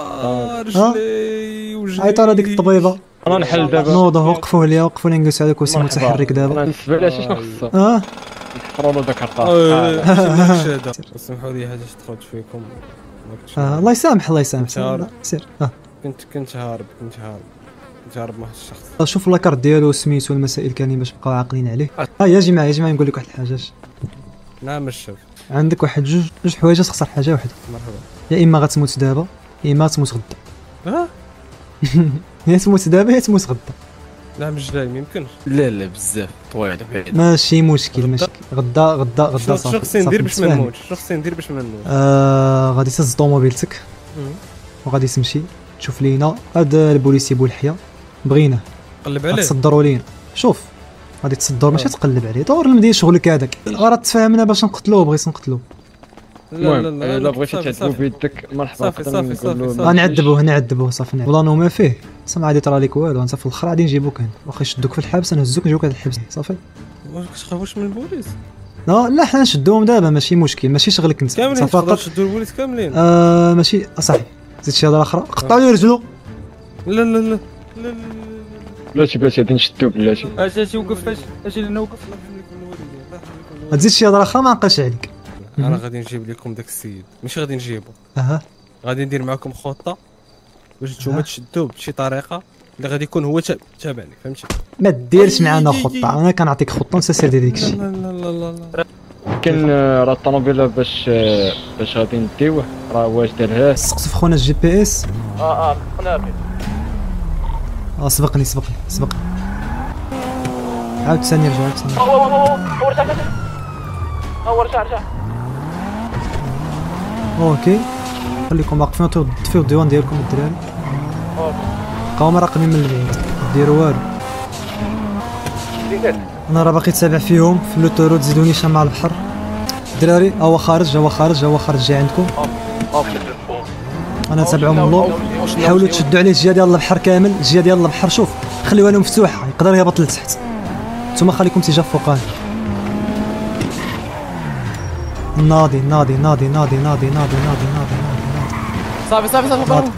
[SPEAKER 3] رجلي وجهي
[SPEAKER 8] عيط على ديك الطبيبه.
[SPEAKER 18] انا نحل دابا
[SPEAKER 8] نوضوا وقفوه ليا وقفوا لي نجلسوا على كرسي متحرك دابا.
[SPEAKER 18] بالنسبه لي شنو خصو؟
[SPEAKER 8] اه
[SPEAKER 18] نحفروا له داك الرقاص.
[SPEAKER 3] سمحوا لي حاجه دخلت فيكم.
[SPEAKER 8] آه الله يسامح الله يسامح سير. اه
[SPEAKER 3] كنت كنت هارب كنت هارب كنت هارب مع واحد الشخص.
[SPEAKER 8] شوف لاكارت ديالو سميتو المسائل كاملين باش نبقاو عاقلين عليه. اه يا جماعه يا جماعه نقول لك واحد الحاجه.
[SPEAKER 3] نعم الشيف.
[SPEAKER 8] عندك واحد جوج جوج حوايج تخسر حاجه وحده.
[SPEAKER 3] مرحبا.
[SPEAKER 8] يا اما غتموت دابا يا اما تموت غدا.
[SPEAKER 3] اه
[SPEAKER 8] يا تموت دابا يا تموت غدا.
[SPEAKER 3] لا مش جاي ما يمكنش.
[SPEAKER 17] لا لا بزاف طويله بعيده.
[SPEAKER 8] ماشي مشكل ماشي غدا غدا غدا صافي.
[SPEAKER 3] شنو خصني ندير باش ما نموتش؟ شنو خصني ندير باش ما نموتش؟
[SPEAKER 8] آه غادي تهز طوموبيلتك وغادي تمشي تشوف لينا هذا البوليسي بولحيه بغيناه
[SPEAKER 3] قلب عليه
[SPEAKER 8] تصدروا لينا. شوف غادي تصدر ماشي تقلب عليه دور المدير شغلك هذاك. الغرض تفاهمنا باش نقتلوه بغيت نقتلوه.
[SPEAKER 3] لا لا لا
[SPEAKER 18] الا بغيتي تعذبو بيدك مرحبا.
[SPEAKER 3] صافي صافي صافي
[SPEAKER 8] غنعذبوه نعذبوه صافي. والله ما فيه سما غادي طرا لك والو. انت في الاخر غادي نجيبوك هنا واخا يشدوك في الحبس نهزوك نجيوك هذا الحبس صافي.
[SPEAKER 3] واش كتخافوش من البوليس؟
[SPEAKER 8] لا لا حنا نشدوهم دابا ماشي مشكل ماشي شغلك انت
[SPEAKER 3] كاملين تقدروا تشدوا البوليس كاملين.
[SPEAKER 8] آه ماشي اصاحبي زيد شي هضره اخرى قطعوا لي رجلو.
[SPEAKER 3] لا لا لا لا
[SPEAKER 18] بلاتي بلاتي غادي نشدو بلاتي.
[SPEAKER 19] اجي وقف اجي لنا وقف.
[SPEAKER 8] تزيد شي هضره اخرى ما نقاش عليك.
[SPEAKER 3] انا غادي نجيب لكم داك السيد ماشي غادي نجيبو.
[SPEAKER 8] اها
[SPEAKER 3] غادي ندير معكم خطه باش نتوما تشدوه بشي طريقه اللي غادي يكون هو تابعني فهمتي.
[SPEAKER 8] ما ديرش معنا خطه انا كنعطيك خطه انت سير دير داكشي.
[SPEAKER 3] لا لا لا لا
[SPEAKER 18] كاين راه الطوموبيله باش باش غادي نديوه راه واش دارها.
[SPEAKER 8] سقف خونا الجي بي اس.
[SPEAKER 19] اه اه قنا به.
[SPEAKER 8] اه سبقني سبقني سبقني. عاود ثاني رجع عاود ثاني.
[SPEAKER 19] هو رجع هو رجع رجع.
[SPEAKER 8] اوكي خليكم واقفين تطفيو الديوان ديالكم الدراري. بقاو مراقبين من البعيد ديروا والو. انا راه باقي تابع فيهم في لوتورو تزيدوني شام مع البحر. الدراري هو خارج هو خارج هو خارج جاي عندكم. انا تابعو من اللور حاولوا تشدوا عليه الجهه ديال البحر كامل الجهه ديال البحر. شوف خليوها لهم مفتوحه يقدر يهبط لتحت. نتوما خليكم تيجا فوقان. ناضي ناضي ناضي ناضي ناضي ناضي ناضي ناضي ناضي.
[SPEAKER 19] صافي صافي صافي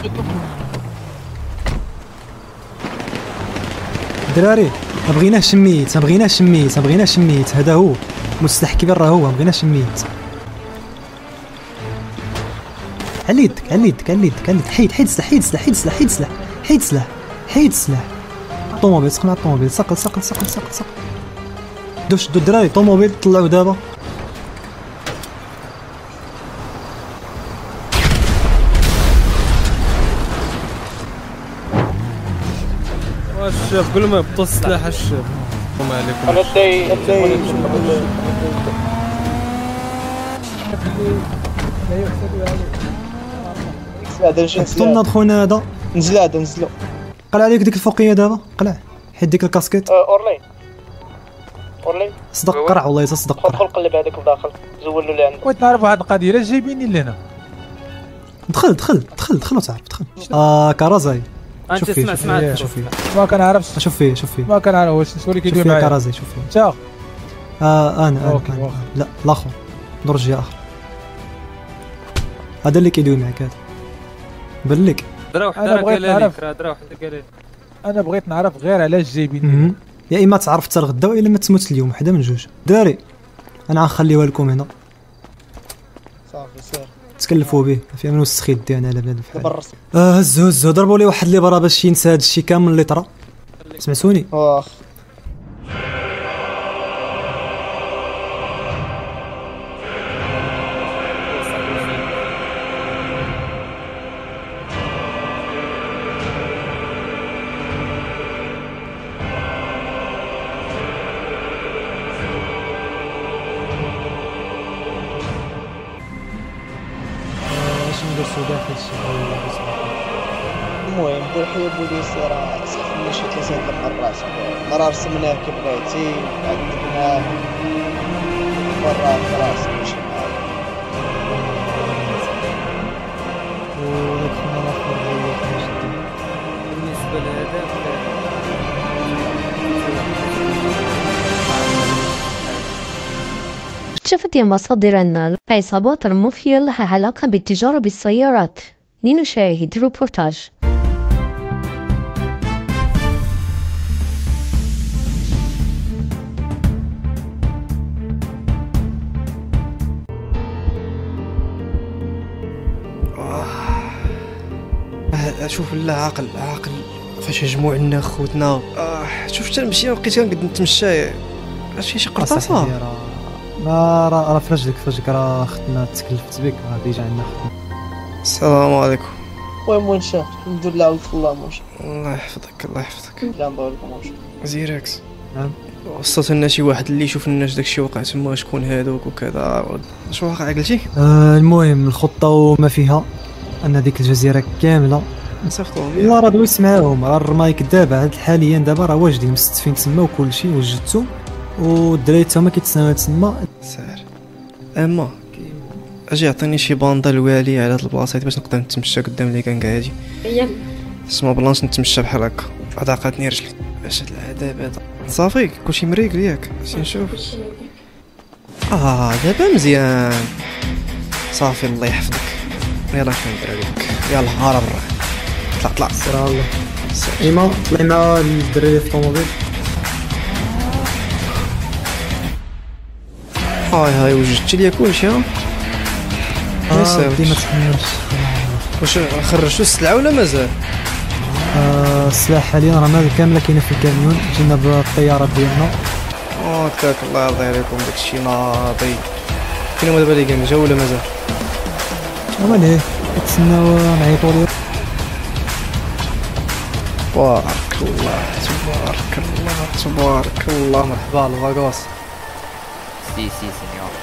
[SPEAKER 8] دراري ما بغيناش شميت ما بغيناش شميت ما بغيناش شميت. هذا هو مستح كبير راه هو ما بغيناش شميت. على يدك على يدك على يدك على يدك. حيد حيد سلاح حيد سلاح حيد سلاح حيد سلاح حيد سلاح حيد سلاح. طوموبيل سقنا الطوموبيل سقل سقل سقل سقل سقل. دو شدو الدراري طوموبيل طلعوا دابا.
[SPEAKER 3] الشاف قول ما يبطل السلاح الشاف. السلام عليكم.
[SPEAKER 19] انا داي داي
[SPEAKER 8] طلنا خونا هذا
[SPEAKER 19] نزل هذا نزلو.
[SPEAKER 8] قلع عليك ديك الفوقيه دابا قلع حيد ديك الكاسكيت.
[SPEAKER 19] اورلي اورلي
[SPEAKER 8] صدق قرع والله صدق قرع.
[SPEAKER 19] دخل قلب هذاك بداخل زول له اللي عندك.
[SPEAKER 9] بغيت نعرف واحد القضيه علاش جايبيني لهنا.
[SPEAKER 8] دخل دخل دخل دخل وتعرف دخل. اه كرازاي
[SPEAKER 19] انت اسمع اسمع
[SPEAKER 8] شوف فيه
[SPEAKER 9] ما كنعرفش.
[SPEAKER 8] شوف فيه شوف فيه
[SPEAKER 9] ما كنعرف واش سوري كيدوي معايا.
[SPEAKER 8] شوف فيه كرازي شوف فيه.
[SPEAKER 9] انت
[SPEAKER 8] اه انا انا,
[SPEAKER 9] أوكي.
[SPEAKER 8] أنا. لا الاخر نور جهه اخر. هذا اللي كيدوي معك هذا بان لك.
[SPEAKER 19] انا بغيت نعرف انا بغيت نعرف غير علاش جايبيني.
[SPEAKER 8] يا اما تعرف حتى الغدا والا ما تموت اليوم وحده من جوج. دراري انا غنخليوها لكم هنا
[SPEAKER 19] صافي سير
[SPEAKER 8] تكلفوا به في من وسخيت ديالنا على بهذا الحال. اه هزو هزو ضربوا لي واحد اللي برا باش ينسى هذا الشيء كامل اللي طرا. سمعتوني؟
[SPEAKER 19] واخ المهم بولحية بوليسي راه سحبنا شي ثلاثين د المرات مرة رسمناه كي بغيتي عذبناه
[SPEAKER 4] برا راسك ماشي
[SPEAKER 8] وهذاك خونا الاخر
[SPEAKER 18] بالنسبه لهذاك
[SPEAKER 1] اكتشفت مصادر أن العصابات المافيا لها علاقة بالتجارة بالسيارات. لنشاهد روبورتاج.
[SPEAKER 23] شوف لا عاقل عاقل فاش هجموا عندنا خوتنا. آه شوف حتى نمشي ما بقيت كنقد نتمشى. اش شي قرطاسه
[SPEAKER 8] ما راه راه في رجلك في رجلك راه اختنا تكلفت بك راه ديجا عندنا اختنا.
[SPEAKER 23] السلام عليكم.
[SPEAKER 4] المهم وين شاف الحمد لله ولد الله موش.
[SPEAKER 23] الله يحفظك الله يحفظك.
[SPEAKER 4] لا ندور لكم موش
[SPEAKER 23] زيركس.
[SPEAKER 8] نعم
[SPEAKER 23] وصلت لنا شي واحد اللي يشوف لنا داكشي وقع تما شكون هادوك وكذا. اش واقع قلتي؟
[SPEAKER 8] آه المهم الخطه وما فيها ان ديك الجزيره كامله
[SPEAKER 23] نصيفطوهم.
[SPEAKER 8] لا راه دويت معاهم راه الرمايك دابا هاد حاليا دابا راه واجدين مستفين تما وكلشي وجدتو والدراري تا هما كيتسناو تما.
[SPEAKER 23] ساهر اما اجي عطيني شي باندا الوالي على هاد البلاصه باش نقدر نتمشى قدام لي كان هادي.
[SPEAKER 6] اييه
[SPEAKER 23] اسمع بلانش نتمشى بحال هكا عاد عقاتني رجلي. اش هاد العذاب هذا صافي كلشي مريقل ياك. شي نشوف. اه دابا مزيان صافي الله يحفظك. يلاه شنو ندير عليك يلاه هارا برا طلع طلع
[SPEAKER 8] سير الله. ايما طلعي مع الدراري في الطوموبيل.
[SPEAKER 23] هاي هاي وجدتي ليا كلشي. ها
[SPEAKER 8] اه ديما تحملش.
[SPEAKER 23] واش خرجتو السلعه ولا مازال؟
[SPEAKER 8] آه السلاح حاليا راه مازال كامله كاينه في الكاميون جينا بالطيارات ديالنا.
[SPEAKER 23] هكاك الله يرضي عليكم داكشي ناضي. فين هما دابا لي كان جاو ولا مازال؟
[SPEAKER 8] هما ليه كنتسناو نعيطوا ليه.
[SPEAKER 23] تبارك الله تبارك الله تبارك الله. مرحبا الفاكوس.
[SPEAKER 15] سي سي سينيور.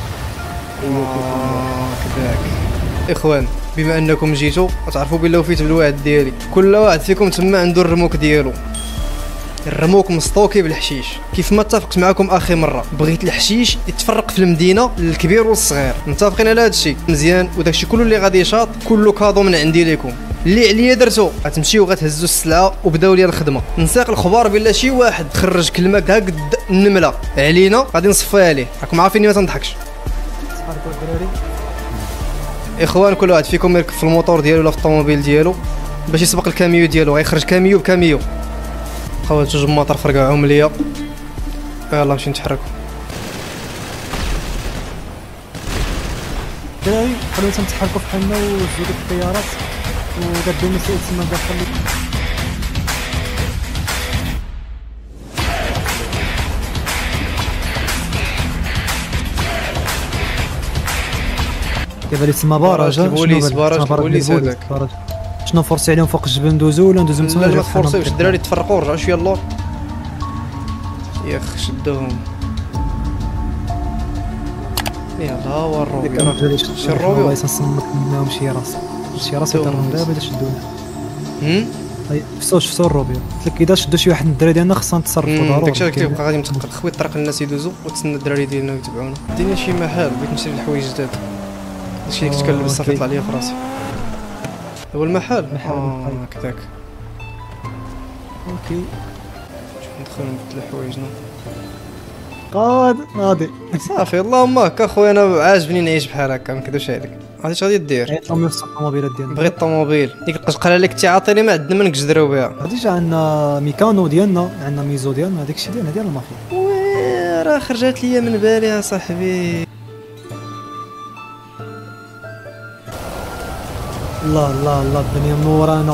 [SPEAKER 23] آه كذاك اخوان بما انكم جيتوا تعرفوا بلا وفيت بالوعد ديالي. كل واحد فيكم تما عنده الرموك ديالو. الرموك مستوكي بالحشيش كيف ما اتفقت معكم اخر مره. بغيت الحشيش يتفرق في المدينه للكبير والصغير. متفقين على هذا الشيء مزيان؟ وداكشي كله اللي غادي يشاط كله كادو من عندي لكم. اللي عليا درتو غتمشيو غتهزوا السلعه وبداو ليا الخدمه. نساق الخبار بلا شي واحد خرج كلمه هكا قد النمله علينا غادي نصفيها ليه. راكم عارفين ما تنضحكش. اخوان كل واحد فيكم يركب في الموتور ديالو ولا في الطوموبيل ديالو باش يسبق الكاميو ديالو. غيخرج كاميو بكاميو. خوات جوج ماطر فرقعوهم ليا. يلاه نمشي نتحركوا.
[SPEAKER 8] دراري خلونا نتحركوا بحالنا وزيدوا الطيارات وقدموا مسائل تما داخل. دابا اللي تما باراج.
[SPEAKER 23] البوليس باراج البوليس هذاك.
[SPEAKER 8] شنو نفرسي عليهم فوق الجبل ندوزو ولا ندوزو تما؟
[SPEAKER 23] لا ما تفرسيوش الدراري تفرقوا ورجعوا شويه اللور. ياخ شدوهم. يلا هو الروبي شي الروبي
[SPEAKER 8] الله يسمك منهم شي راس شي راس يضرهم دابا الا شدونا.
[SPEAKER 23] هم
[SPEAKER 8] فسوش فسو الروبي قلت لك اذا شدوا شي واحد من الدراري ديالنا خصنا نتصرفوا ضروري.
[SPEAKER 23] داكشي اللي كيبقى غادي متقل. خوي الطريق الناس يدوزوا وتسنى الدراري ديالنا يتبعونا. دينا شي محل بغيت نشري الحوايج جداد. داكشي اللي كنت كنلبس صافي يطلع ليا في راسي. هو المحل اه هكذاك.
[SPEAKER 8] اوكي
[SPEAKER 23] ندخل نبدل حوايجنا.
[SPEAKER 8] قاد ناضي
[SPEAKER 23] صافي اللهم هكا خويا انا عاجبني نعيش بحال هكا ما نكذبش عليك. عرفتي اش غادي دير؟
[SPEAKER 8] عيط لهم في الطوموبيلات ديالنا.
[SPEAKER 23] بغيت الطوموبيل ديك القشقره اللي كنتي عاطيني ما عندنا ما نقدروا بها.
[SPEAKER 8] ديجا عندنا ميكانو ديالنا عندنا ميزو ديالنا هذاك الشيء ديالنا ديال المافيا.
[SPEAKER 23] وي راه خرجت ليا من بالي يا صاحبي.
[SPEAKER 8] الله الله الله الدنيا منورانا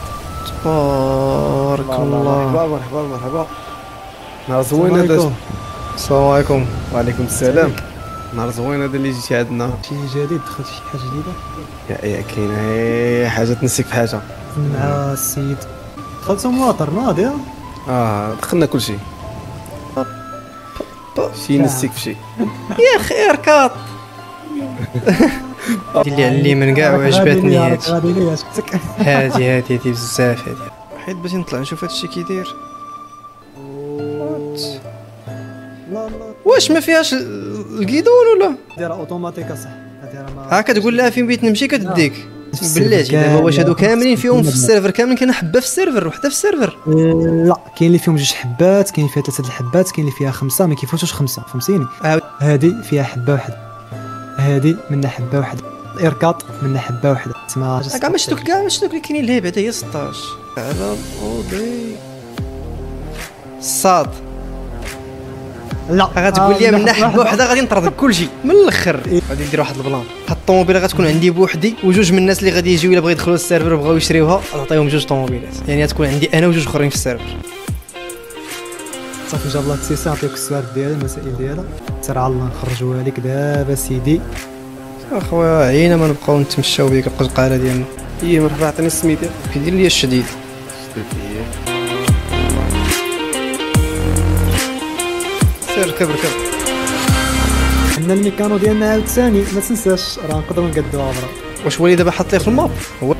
[SPEAKER 23] تبارك الله.
[SPEAKER 3] مرحبا مرحبا مرحبا. نهار زوين هذا.
[SPEAKER 23] السلام عليكم.
[SPEAKER 3] وعليكم السلام. نهار زوين هذا اللي جيتي عندنا.
[SPEAKER 8] شي جديد دخلت شي حاجه جديده؟
[SPEAKER 3] يا يا كاينه حاجه تنسيك في حاجه
[SPEAKER 8] مع السيد. دخلتو مواطر ناضي.
[SPEAKER 3] اه دخلنا كل شيء. شي نسيك في شي.
[SPEAKER 23] يا خير كاط. اللي على اليمين كاع وعجبتني هادي. هادي هادي هادي بزاف هادي. حيت باش نطلع نشوف هادشي كي داير. واش ما فيهاش الكيدون ولا
[SPEAKER 8] دايره اوتوماتيك صح
[SPEAKER 23] ها كتقول لها فين بغيت نمشي كتديك بلاتي دابا واش هادو كاملين فيهم في السيرفر كاملين كاين حبه في السيرفر وحده في السيرفر
[SPEAKER 8] لا كاين اللي فيهم جوج حبات كاين فيها ثلاثه الحبات كاين اللي فيها خمسه ما كيفوتوش خمسه فهمتيني هادي فيها حبه واحده هادي منها حبه واحده ايركات منها حبه واحده تسمى
[SPEAKER 23] كاع ما شفتوك كاع ما شفتوك اللي كاينين لهيه بعدا هي ستطاش على اودي صاد
[SPEAKER 8] لا
[SPEAKER 23] غتقول لي منها حبه وحده غادي نطردك كلشي من الاخر غادي ندير واحد البلان هاد الطوموبيله غتكون عندي بوحدي وجوج من الناس اللي غادي يجيو الا بغاو يدخلوا للسيرفر وبغاو يشريوها غنعطيهم جوج طوموبيلات يعني غتكون عندي انا وجوج اخرين في السيرفر
[SPEAKER 8] صافي جاب لك سيسي نعطيك السؤال ديالها المسائل ديالها سير على الله نخرجوها لك دابا سيدي
[SPEAKER 23] اخويا عينا ما نبقاو نتمشاو بك القلقاله ديالنا هي مرحبا عطيني السميتي كيدير لي الشديد سير ركب ركب
[SPEAKER 8] حنا الميكانو ديالنا عاوتاني ما تنساش راه نقدروا نقدوها برا
[SPEAKER 23] واش ولي دابا حاط لي في الماب هو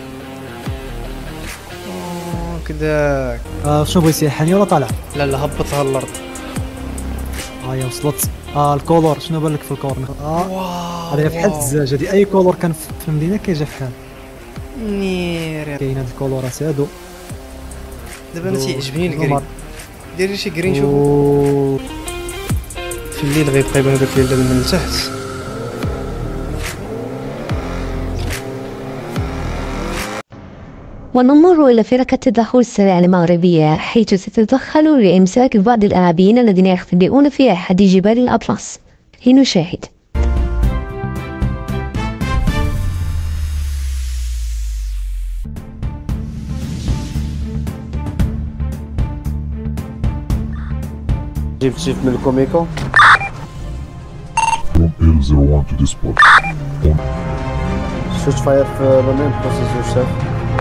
[SPEAKER 23] كداك
[SPEAKER 8] اه شنو بغيتي حاني ولا طالع
[SPEAKER 23] لا لا هبطها للارض
[SPEAKER 8] ها هي وصلت اه الكولور شنو بان لك في الكولور اه هذا بحال الزاج هادي اي كولور كان في المدينه كيجي بحال
[SPEAKER 23] نير
[SPEAKER 8] كاين هاد الكولورات هادو
[SPEAKER 23] دابا انا تيعجبني الكرين ديري شي كرين شوفو في الليل غيبقى يبان داك الليل من تحت
[SPEAKER 1] ونمر إلى فرق التدخل السريع المغربية حيث ستتدخل لإمساك بعض الإرهابيين الذين يختبئون في أحد جبال الأطلس. لنشاهد.
[SPEAKER 11] جبت شيف من الكوميكو
[SPEAKER 12] إل صفر واحد to dispatch.
[SPEAKER 11] شوت فاير في رومين بروسيسور شاف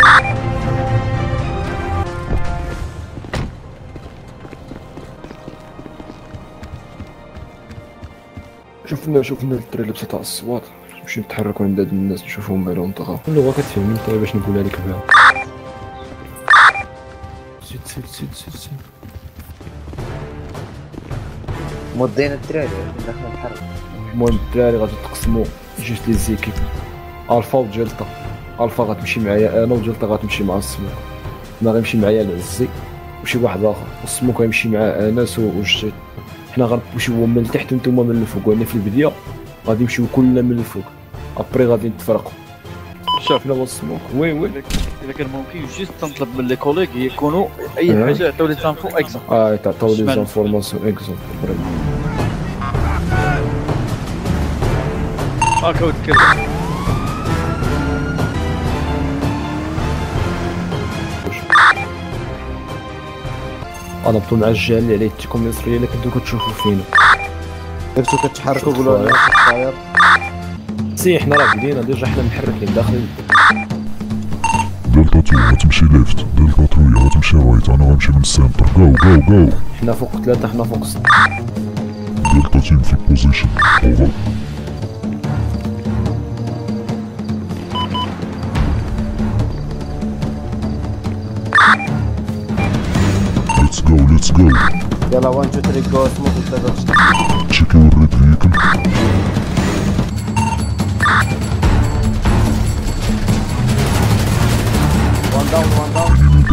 [SPEAKER 16] شفنا شفنا الدراري لابسه تاع الصوات نمشيو نتحركوا عند هاد الناس نشوفهم مالهم طغى اللغه كتفهمني انت باش نقولها لك بها زيد زيد زيد زيد زيد
[SPEAKER 11] مودين الدراري داخل نتحرك
[SPEAKER 16] المهم الدراري غادي تقسموا جوج لي زيكيب الفا وجلطه الفا غتمشي معايا انا وجلطه غتمشي مع السموك انا غيمشي معايا العزي وشي واحد اخر والسموك غيمشي مع انس وجديد حنا غنمشيو من التحت ونتوما من الفوق وهنا في البدايه غادي نمشيو كلنا من الفوق ابري غادي نتفرقوا شافنا هو السموك وين وين
[SPEAKER 11] اذا كان ممكن جوست تنطلب من لي كوليغ يكونوا اي حاجه يعطيو لي زانفو اكزومبل
[SPEAKER 16] اه تعطيو لي زانفورماسيون اكزومبل
[SPEAKER 11] هاكا وتكلم
[SPEAKER 16] انا بطول مع الجهه اللي على يديكم اليسريه اللي كنتو كتشوفوا فينا
[SPEAKER 11] درتو كتحركوا قولوا لنا الطاير
[SPEAKER 16] سي حنا راه بدينا ديجا حنا محركين داخلين
[SPEAKER 12] دلتا تو غتمشي ليفت دلتا ثري غتمشي رايت انا غنمشي من السنتر جو جو جو
[SPEAKER 16] حنا فوق ثلاثه حنا فوق سته
[SPEAKER 12] دلتا تيم في البوزيشن اوفر Let's go, let's go.
[SPEAKER 11] يلا واحد اثنين ثلاثة جو سموك ثلاثة
[SPEAKER 12] تشيكيو الريد فيكل.
[SPEAKER 11] وان داون وان داون.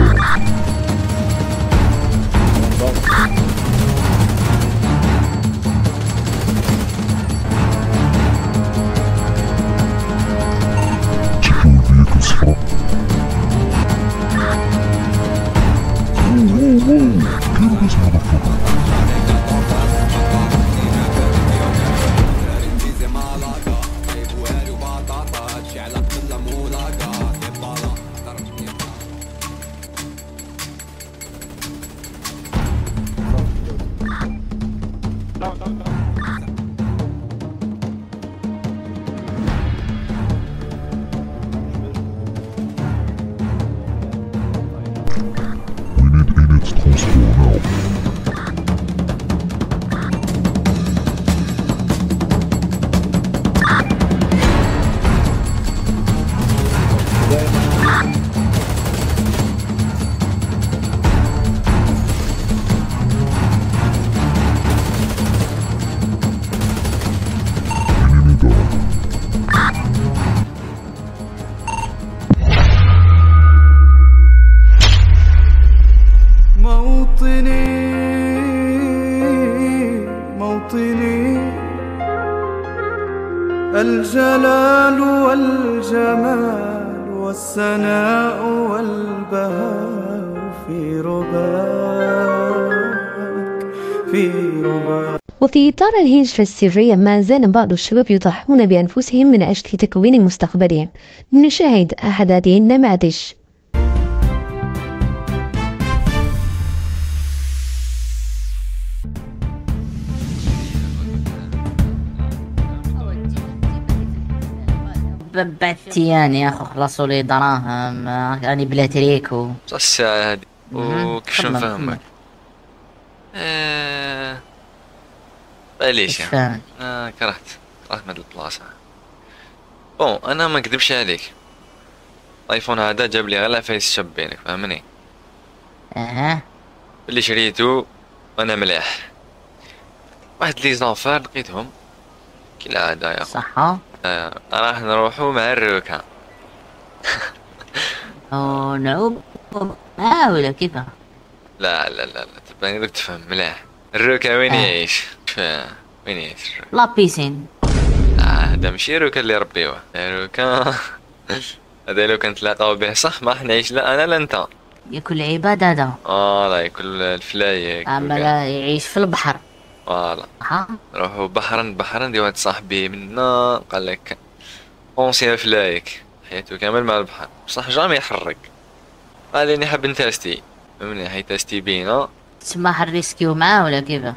[SPEAKER 12] تشيكيو الفيكل صفرا. Kill this motherfucker.
[SPEAKER 5] موطني موطني الجلال والجمال والسناء والبهاء في رباك في رباك.
[SPEAKER 1] وفي إطار الهجرة السرية ما زال بعض الشباب يضحون بأنفسهم من أجل تكوين مستقبلهم. نشاهد أحد هذه النماذج.
[SPEAKER 10] بعتيان يا اخو خلصوا لي دراهم راني بلا تريكو
[SPEAKER 21] صح الساعة هادي وكيفاش نفهمك؟ ااا معليش يعني آه كرهت كرهت من هاد البلاصة. بون انا ما نكذبش عليك، الايفون هذا جاب لي غير العفايس شابينك فهمني؟
[SPEAKER 10] اها
[SPEAKER 21] اللي شريتو وانا مليح. واحد لي زونفار لقيتهم كالعادة يا اخو.
[SPEAKER 10] صحة؟
[SPEAKER 21] آه راح نروحو مع الروكا.
[SPEAKER 10] او نعوم اه ولا كيفاه؟
[SPEAKER 21] لا لا لا لا تباني دوك تفهم مليح. الروكا وين يعيش؟ وين يعيش الروكا؟
[SPEAKER 10] لا بيسين.
[SPEAKER 21] اه هذا ماشي روكا اللي ربيوه، روكا هذا لو كنتلاقاو به صح ما راح نعيش لا انا لا انت.
[SPEAKER 10] ياكل عباد هذا.
[SPEAKER 21] اه لا ياكل الفلايك.
[SPEAKER 10] اما لا يعيش في البحر.
[SPEAKER 21] فوالا.
[SPEAKER 10] ها؟
[SPEAKER 21] نروحو بحرا بحرا دي واحد صاحبي منا قال لك اونسيان فلايك حياته كامل مع البحر بصح جامي يحرق. قال لي نحب نتاستي فهمني حي تاستي بينا.
[SPEAKER 10] تسمى حنريسكيو معاه ولا كيفاه؟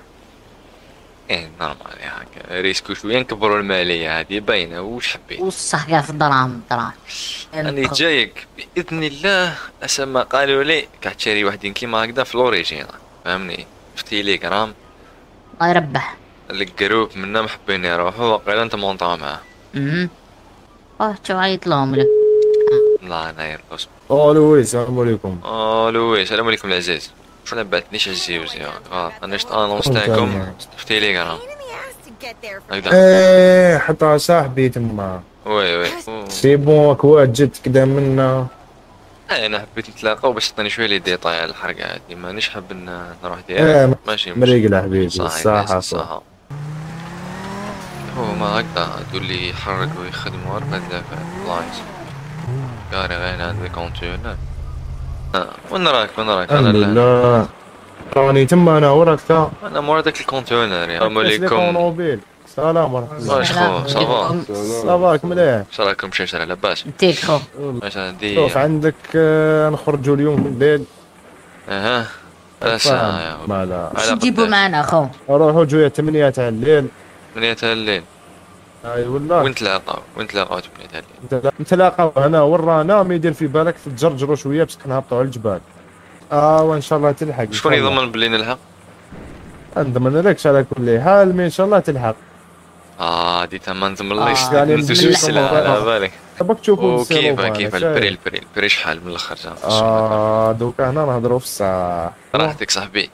[SPEAKER 21] ايه نورمال هكا ريسكو شويه نكبروا الماليه هذه باينه واش حبيت.
[SPEAKER 10] وصح كاع في الدراهم الدراهم.
[SPEAKER 21] راني جايك باذن الله اسما قالوا لي كتشري وحدين كيما هكذا في لوريجينال فهمني في تيليجرام.
[SPEAKER 10] الله يربح.
[SPEAKER 21] لك جروب منا محبين يروحوا وقيلا انت مونطا معاه.
[SPEAKER 10] اها اه تو عيط لهم لك.
[SPEAKER 21] الله ناير بس.
[SPEAKER 22] اه لويس السلام عليكم.
[SPEAKER 21] اه لويس السلام عليكم العزيز. شو انا بعتنيش عزيز اه انا شفت انونس تاعكم في تيليجرام. هكذا.
[SPEAKER 22] ايه حتى صاحبي تما.
[SPEAKER 21] وي وي.
[SPEAKER 22] سي بون كوا جيت كدا منا.
[SPEAKER 21] انا حبيت نتلاقاو باش تعطيني شويه لي ديطاي على الحرقه هادي مانيش حاب نروح
[SPEAKER 22] ايه
[SPEAKER 21] ديالك ماشي
[SPEAKER 22] مريقل حبيبي
[SPEAKER 21] صح صح. هو ما هكذا هادو اللي يحرقوا ويخدموا أربعة دافع بلايص كاري غير عندي كونتينر. اه وين راك وين راك؟
[SPEAKER 22] الحمد لله راني تما انا وراك تا.
[SPEAKER 21] انا مورا داك الكونتينر. السلام عليكم.
[SPEAKER 22] سلام ورحمة الله.
[SPEAKER 21] واش خو صافا؟
[SPEAKER 22] صافاك مليح.
[SPEAKER 21] واش راكم شي لاباس؟
[SPEAKER 10] تيك خو.
[SPEAKER 21] واش عندي؟
[SPEAKER 22] شوف عندك آه نخرجوا اليوم في الليل.
[SPEAKER 21] اها الساعة يا
[SPEAKER 22] مالا.
[SPEAKER 10] واش نجيبو معنا خو؟
[SPEAKER 22] نروحوا جوية ثمانية تاع الليل.
[SPEAKER 21] ثمانية تاع الليل.
[SPEAKER 22] اي والله.
[SPEAKER 21] وين تلاقاو؟ وين تلاقاو ثمانية تاع الليل؟
[SPEAKER 22] نتلاقاو هنا ورانا ما يدير في بالك تجرجروا شوية باش نهبطوا على الجبال. اه وان شاء الله تلحق.
[SPEAKER 21] شكون يضمن بلي نلحق؟
[SPEAKER 22] نضمن لكش على كل حال مي ان شاء الله تلحق.
[SPEAKER 21] اه دي تما نضمنليش
[SPEAKER 22] آه يعني
[SPEAKER 21] السلسلة على بالك.
[SPEAKER 22] باك تشوفوا
[SPEAKER 21] كيف كيف البري البري البري شحال من الاخر؟
[SPEAKER 22] اه دوكا هنا نهضروا في الساعة.
[SPEAKER 21] راحتك صاحبي.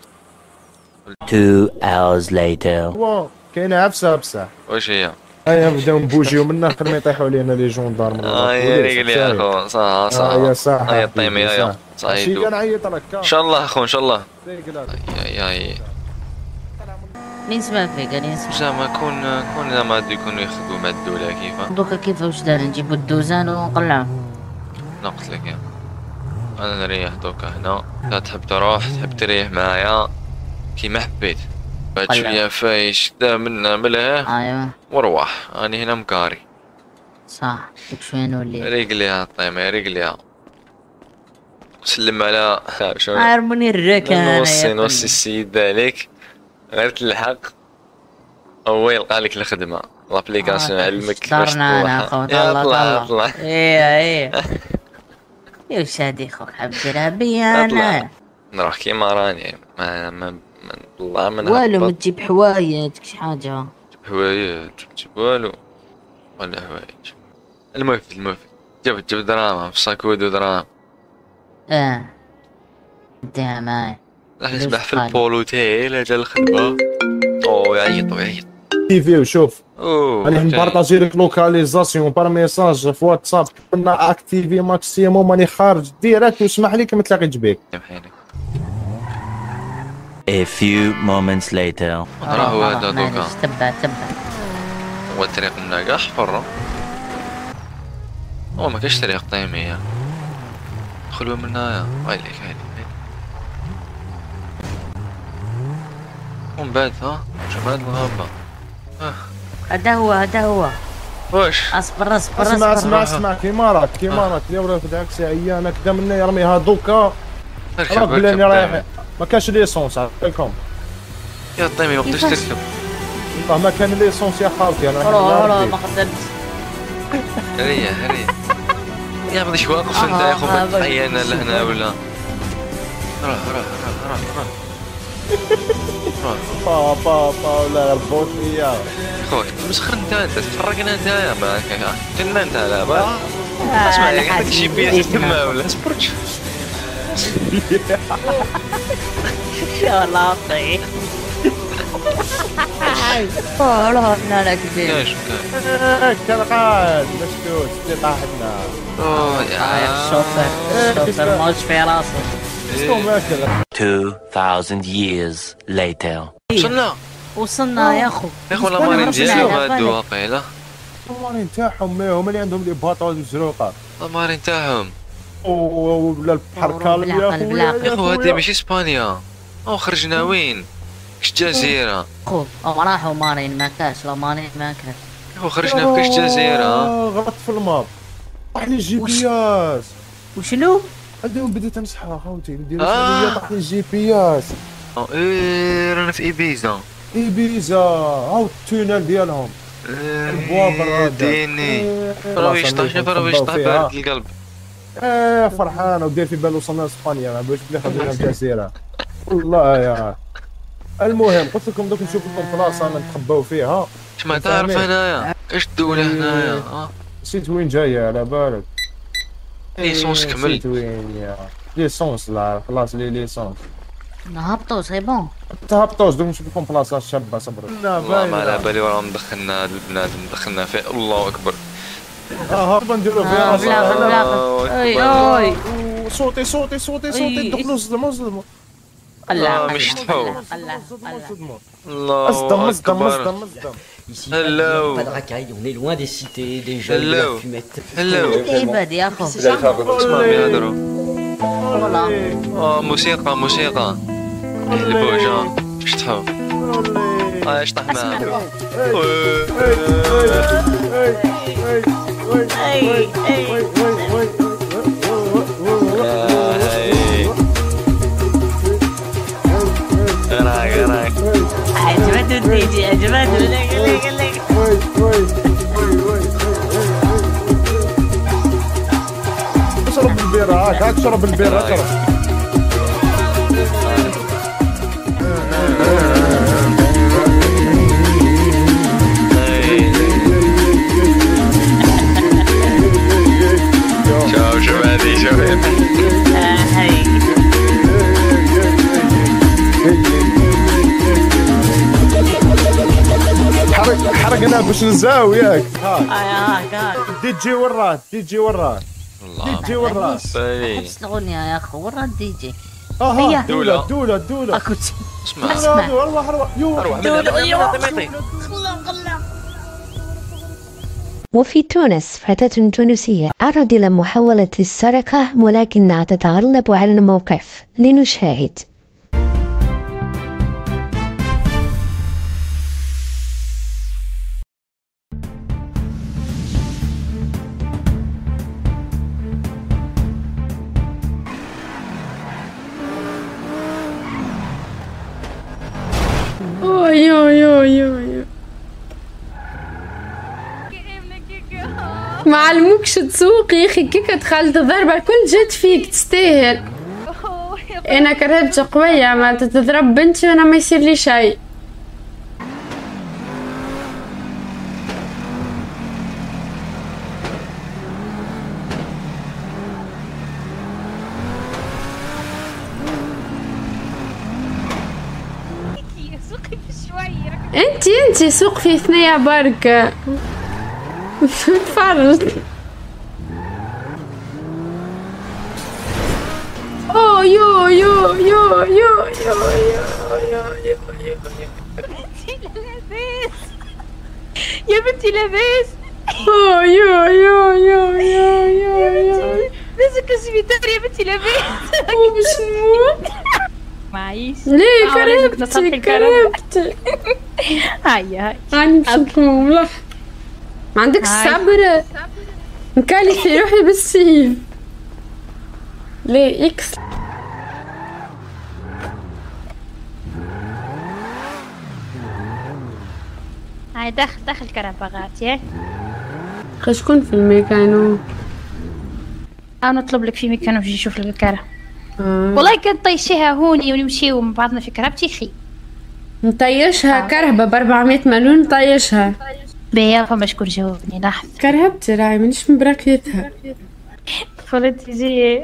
[SPEAKER 25] two hours later.
[SPEAKER 22] وا كاينة عفسة بصح.
[SPEAKER 21] واش هي؟
[SPEAKER 22] هيا نبداو نبوجيو منا خير ما يطيحوا علينا لي جوندارم.
[SPEAKER 21] اه يا رجل يا اخو صح صح.
[SPEAKER 22] يا صح.
[SPEAKER 21] هيا طيمي يا صحيح.
[SPEAKER 22] شي كنعيط لك
[SPEAKER 21] ان شاء الله اخو ان شاء الله. يا يا
[SPEAKER 10] مين سمع فيك راني نسمع.
[SPEAKER 21] زعما كون كون زعما غادي يكونوا يخدموا مع الدولة كيفاه.
[SPEAKER 10] دوكا كيف واش دار نجيبو الدوزان ونقلعو.
[SPEAKER 21] انا قلت لك يا انا نريح دوكا هنا. لا تحب تروح تحب تريح معايا كيما حبيت. بعد شويه فايش دا منا ملاه.
[SPEAKER 10] ايوا
[SPEAKER 21] وروح راني هنا مكاري.
[SPEAKER 10] صح ديك شويه نولي.
[SPEAKER 21] رجليها طيمه رجليها. سلم على شنو
[SPEAKER 10] عرموني الركان.
[SPEAKER 21] نوصي نوصي السيد عليك غير تلحق هو يلقى لك الخدمه لابليكاسيون علمك
[SPEAKER 10] باش تروح. يلا طلع طلع. ايه ايه واش هادي خوك حاب ديرها بيا انا.
[SPEAKER 21] نروح كيما راني ما ما والله ما
[SPEAKER 10] والو ما تجيب حوايج شي حاجه.
[SPEAKER 21] تجيب حوايج تجيب والو ولا حوايج. المهم المهم جيب جيب دراهم في ساكود ودراهم.
[SPEAKER 10] اه نديها معايا.
[SPEAKER 21] راح نسبح في البولو تاعي لا جا الخدمه. او يعيط يعيط.
[SPEAKER 22] تيفي وشوف راني نبارطاجي لك لوكاليزاسيون بار ميساج في واتساب كنا اكتيفي ماكسيموم راني خارج ديريكت واسمح لي كما تلاقيت بك.
[SPEAKER 25] A few moments later.
[SPEAKER 21] راه هو هذا دوكا.
[SPEAKER 10] تبع تبع.
[SPEAKER 21] هو الطريق منا كاع حفر. هو ما كاينش طريق طيمية. دخلوا من هنايا. هايليك هايليك. ومن بعد ها شوف هاد الغابة.
[SPEAKER 10] هذا هو هذا هو.
[SPEAKER 21] واش؟
[SPEAKER 10] اصبر اصبر اصبر.
[SPEAKER 22] اسمع اسمع اسمع كيما راك كيما راك اللي ورا في داك الساعه انا كدا منا يرميها دوكا. راه بلاني رايح ما كانش ليسونس عطيكم.
[SPEAKER 21] يا طيمي ما قدرتش تركب.
[SPEAKER 22] والله ما كان ليسونس يا خالتي انا
[SPEAKER 10] راه ما قدرتش.
[SPEAKER 21] هريا هريا. يا بديش واقف انت يا خو ما تحيانا لهنا ولا. راه راه راه راه راه.
[SPEAKER 22] با با با ولا ربوط ليا.
[SPEAKER 21] خويا مسخر انت انت تفرقنا انت ما كنا انت لا با. اسمع لك عندك جي بي اس تما ولا اصبر.
[SPEAKER 10] يا الله طيب. اه لا لا كبير.
[SPEAKER 21] ايش كان؟
[SPEAKER 22] كان قاعد مشتوت اللي طاحتنا.
[SPEAKER 21] اوه يا
[SPEAKER 10] الشوفر الشوفر موش في راسه.
[SPEAKER 25] two thousand years later.
[SPEAKER 21] وصلنا
[SPEAKER 10] وصلنا يا اخو.
[SPEAKER 21] يا اخو المارين ديالهم هادو واقيلا.
[SPEAKER 22] المارين تاعهم هما اللي عندهم لي باطو والزروقه.
[SPEAKER 21] المارين تاعهم.
[SPEAKER 22] ولا البحر كامل يا خويا.
[SPEAKER 21] يا خو هادي ماشي اسبانيا. او خرجنا وين؟ كش جزيرة.
[SPEAKER 10] خو راحوا مارين ما كاش لا مارين ما كاش.
[SPEAKER 21] يا خو خرجنا في كش جزيرة.
[SPEAKER 22] غلطت في الماب. طاح لي الجي بي اس.
[SPEAKER 10] وشنو؟
[SPEAKER 22] عندهم بديت نمسحها خوتي ندير شويه طاح لي الجي بي اس.
[SPEAKER 21] ايه رانا في ايبيزا.
[SPEAKER 22] ايبيزا هاو التونال ديالهم. البوابر
[SPEAKER 21] ديني. راه يشطح شوف راه يشطح بارد القلب.
[SPEAKER 22] ايه فرحان ودير في بالو وصلنا لاسبانيا باش بلي خدينا الجزيره. والله يا المهم قلت لكم دوك نشوف لكم بلاصه نتخباو فيها.
[SPEAKER 21] ما تعرف هنايا كاش الدوله هنايا اه
[SPEAKER 22] نسيت وين جايه على بالك.
[SPEAKER 21] ليسونس كمل.
[SPEAKER 22] نسيت وين يا ليسونس لا خلاص لي ليسونس.
[SPEAKER 10] نهبطوا سي بون.
[SPEAKER 22] تهبطوش دوك نشوف لكم بلاصه شابه صبروا.
[SPEAKER 21] والله ما على بالي وراه مدخلنا هاد البنادم دخلنا فيه الله اكبر.
[SPEAKER 22] اه هربا نديرو فيها
[SPEAKER 10] بلا بلا اي اي
[SPEAKER 22] صوتي صوتي صوتي صوتي دخلوا صدموا صدموا.
[SPEAKER 21] الله مش تحو. الله
[SPEAKER 22] اصدم اصدم اصدم اصدم.
[SPEAKER 21] Hello.
[SPEAKER 2] Pas de racailles, on est loin des cités, des jeunes, de la fumette.
[SPEAKER 21] Hello.
[SPEAKER 10] ابعد يا اخو.
[SPEAKER 21] اسمع بيهضروا. اه موسيقى موسيقى. البوجا شطحوا. اه ايش طاح معاه. راك راك
[SPEAKER 10] عجبته الديجي عجبته لك لك لك
[SPEAKER 22] اشرب البيرة هاك هاك شرب البيرة اشرب.
[SPEAKER 21] شوف شوف هذه شوف
[SPEAKER 10] هاي
[SPEAKER 22] حرق حرقنا باش نزاو ياك.
[SPEAKER 10] هاك هاك
[SPEAKER 22] دي جي وراه دي جي وراه
[SPEAKER 21] الله
[SPEAKER 22] دي جي وراه.
[SPEAKER 10] حبس الأغنية يا أخو ورا الدي جي.
[SPEAKER 22] اه دولة دولة دولة.
[SPEAKER 21] اسمع
[SPEAKER 10] اسمع
[SPEAKER 22] والله اروح
[SPEAKER 21] اروح من
[SPEAKER 1] وفي تونس فتاة تونسية عرضت إلى محاولة السرقة ولكنها تتغلب على الموقف. لنشاهد.
[SPEAKER 7] اوي اوي اوي اوي ما علموكش تسوق يا اخي كيك دخلت ضربة كل جت فيك تستاهل. انا كرهتش قوية ما تضرب بنتي وانا ما يصير لي شيء. انتي انتي سوق في ثنية برك تفرج. اوه يو يو يو يو يو يو يو
[SPEAKER 13] يا بنتي لاباس.
[SPEAKER 7] اوه يو يو يو يو يو يو
[SPEAKER 13] لازم السبيطار يا بنتي لاباس.
[SPEAKER 7] باش نموت.
[SPEAKER 13] معيش.
[SPEAKER 7] ليه كرهبتي كرهبتي.
[SPEAKER 13] هاي هاي.
[SPEAKER 7] هاني باش نكون والله. ما عندكش صبر. نكالي روحي بالسيف. ليه اكس.
[SPEAKER 13] هاي داخل داخل كرفغات ياك.
[SPEAKER 7] شكون في الميكانو؟
[SPEAKER 13] انا نطلب لك في ميكانو باش يشوف لك الكره.
[SPEAKER 7] آه.
[SPEAKER 13] والله كنت طيشيها هوني ونمشيو مع بعضنا في كرهبتي خي.
[SPEAKER 7] نطيشها آه. كرهبة ب أربعمية مليون نطيشها.
[SPEAKER 13] بيا فما شكون جاوبني لحظة.
[SPEAKER 7] كرهبتي راهي مانيش من براكيتها.
[SPEAKER 13] قلت يجي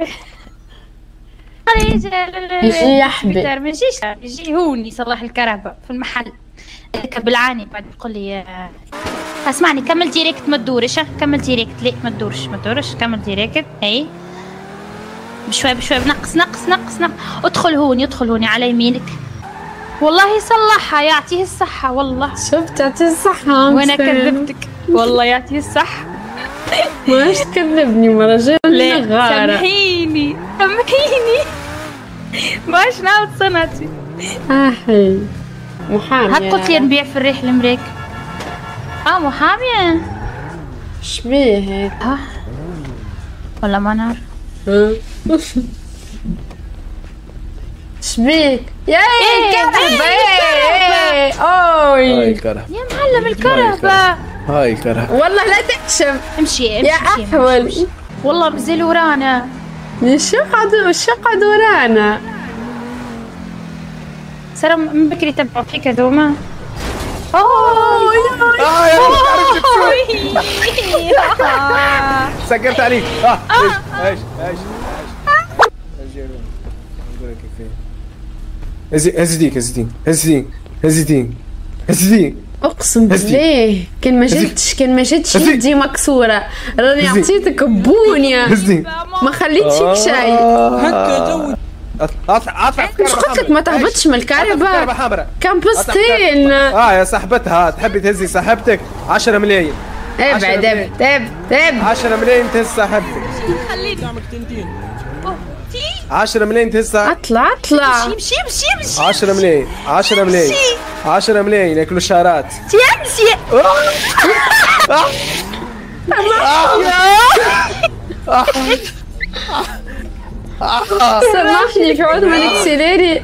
[SPEAKER 7] يجي يحبي.
[SPEAKER 13] ما يجيش يجي هوني يصلح الكرهبة في المحل. بالعاني بعد يقول لي اسمعني كمل ديريكت ما تدورش. كمل ديريكت. ليه ما تدورش ما تدورش كمل ديريكت. اي بشوي بشوي بنقص نقص نقص نقص. ادخل هوني ادخل هوني على يمينك. والله يصلحها يعطيه الصحة والله.
[SPEAKER 7] شفت يعطيه الصحة.
[SPEAKER 13] وانا كذبتك والله يعطيه الصحة.
[SPEAKER 7] ماش تكذبني مرة جاي غارة.
[SPEAKER 13] سامحيني سامحيني باش نعاود صنعتي.
[SPEAKER 7] احي محامية.
[SPEAKER 13] هاك قلت لي نبيع في الريح المريك. اه محامية.
[SPEAKER 7] شبيه
[SPEAKER 13] ها والله ما نعرف.
[SPEAKER 7] شبيك يا الكرهبة. اوي
[SPEAKER 16] هاي الكرهبة
[SPEAKER 13] يا معلم الكرهبة.
[SPEAKER 16] هاي الكرهبة
[SPEAKER 7] والله لا تكشف.
[SPEAKER 13] امشي امشي
[SPEAKER 7] يا احول.
[SPEAKER 13] والله مزل ورانا.
[SPEAKER 7] شقعد شقعد ورانا.
[SPEAKER 13] سلام من بكري تبعوا فيك هذوما. اوه
[SPEAKER 22] اه يا عرفت سكرت عليك. اه ايش ايش ايش هزي هزيتيك هزيتيك هزيتيك هزيتيك هزيتيك.
[SPEAKER 7] اقسم بالله كان ما جدتش كان ما جدتش يدي مكسوره راني عطيتك بونيه ما خليتش شيء.
[SPEAKER 22] هكا جو اطلع
[SPEAKER 7] مش قلت لك ما تهبطش من الكهرباء. كان بوستين.
[SPEAKER 22] اه يا صاحبتها تحبي تهزي صاحبتك عشرة ملايين.
[SPEAKER 7] ابعد ابعد ابعد ابعد.
[SPEAKER 22] عشرة ملايين تهز صاحبتك.
[SPEAKER 13] خليني
[SPEAKER 22] عشرة ملايين تهز.
[SPEAKER 7] اطلع اطلع.
[SPEAKER 13] امشي امشي امشي.
[SPEAKER 22] عشرة ملايين عشرة ملايين عشرة ملايين ياكلوا شارات.
[SPEAKER 13] امشي.
[SPEAKER 7] سامحني في عود من اكسليري.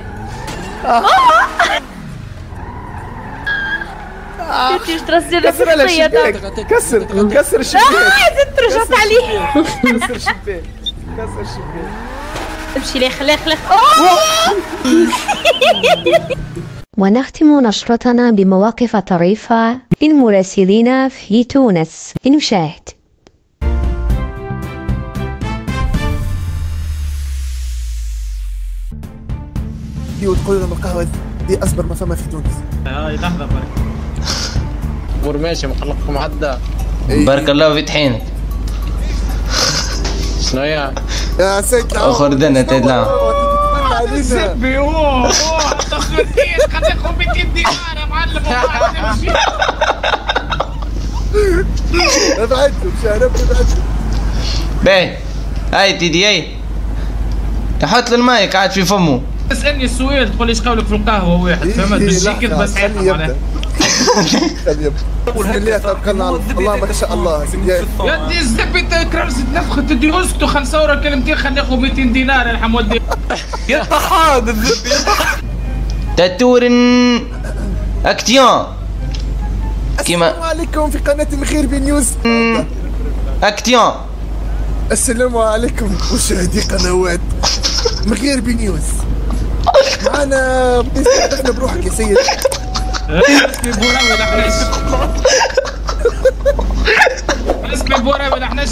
[SPEAKER 13] كنتيش ترسلي
[SPEAKER 22] كسر الشباك. كسر كسر الشباك.
[SPEAKER 13] اه زدت رجعت عليه.
[SPEAKER 22] كسر الشباك كسر الشباك.
[SPEAKER 13] امشي ليه خليه خليه.
[SPEAKER 1] ونختم نشرتنا بمواقف طريفة للمراسلين في تونس. لنشاهد.
[SPEAKER 22] دي وتقول لهم القهوة دي أصبر ما فما في تونس.
[SPEAKER 9] هاي لحظة برك.
[SPEAKER 22] أمور ماشي مقلقكم عدى.
[SPEAKER 15] بارك الله في طحينك.
[SPEAKER 22] شنو هي؟ يا سيد
[SPEAKER 15] اخر دنا تدلع.
[SPEAKER 9] سبي اوه اوه تخرتين قد ياخذ مئتين دينار يا معلم.
[SPEAKER 22] ابعدهم شارب ابعدهم.
[SPEAKER 15] باهي هاي تيدي هاي تحط له المايك قاعد في فمه.
[SPEAKER 9] اسالني السؤال تقول ليش قولك في القهوه واحد فهمت مش هيك بس صحيح معناها.
[SPEAKER 22] خليها توكلنا على الله ما شاء الله.
[SPEAKER 9] يا دي الزبي كرمس تنفخ تدي اسكتوا خمس اورو كلمتين خلينا ناخذ مئتين دينار يا حمودي.
[SPEAKER 22] يا طحان الزبي
[SPEAKER 15] تاتورن اكتيون
[SPEAKER 22] كيما. السلام عليكم في قناه مغيربي نيوز.
[SPEAKER 15] اكتيون.
[SPEAKER 22] السلام عليكم مشاهدي قنوات مغيربي نيوز. معنا بديت تعرفنا بروحك يا سيد.
[SPEAKER 9] اسمي بوراوي الحناش. اسمي بوراوي الحناش.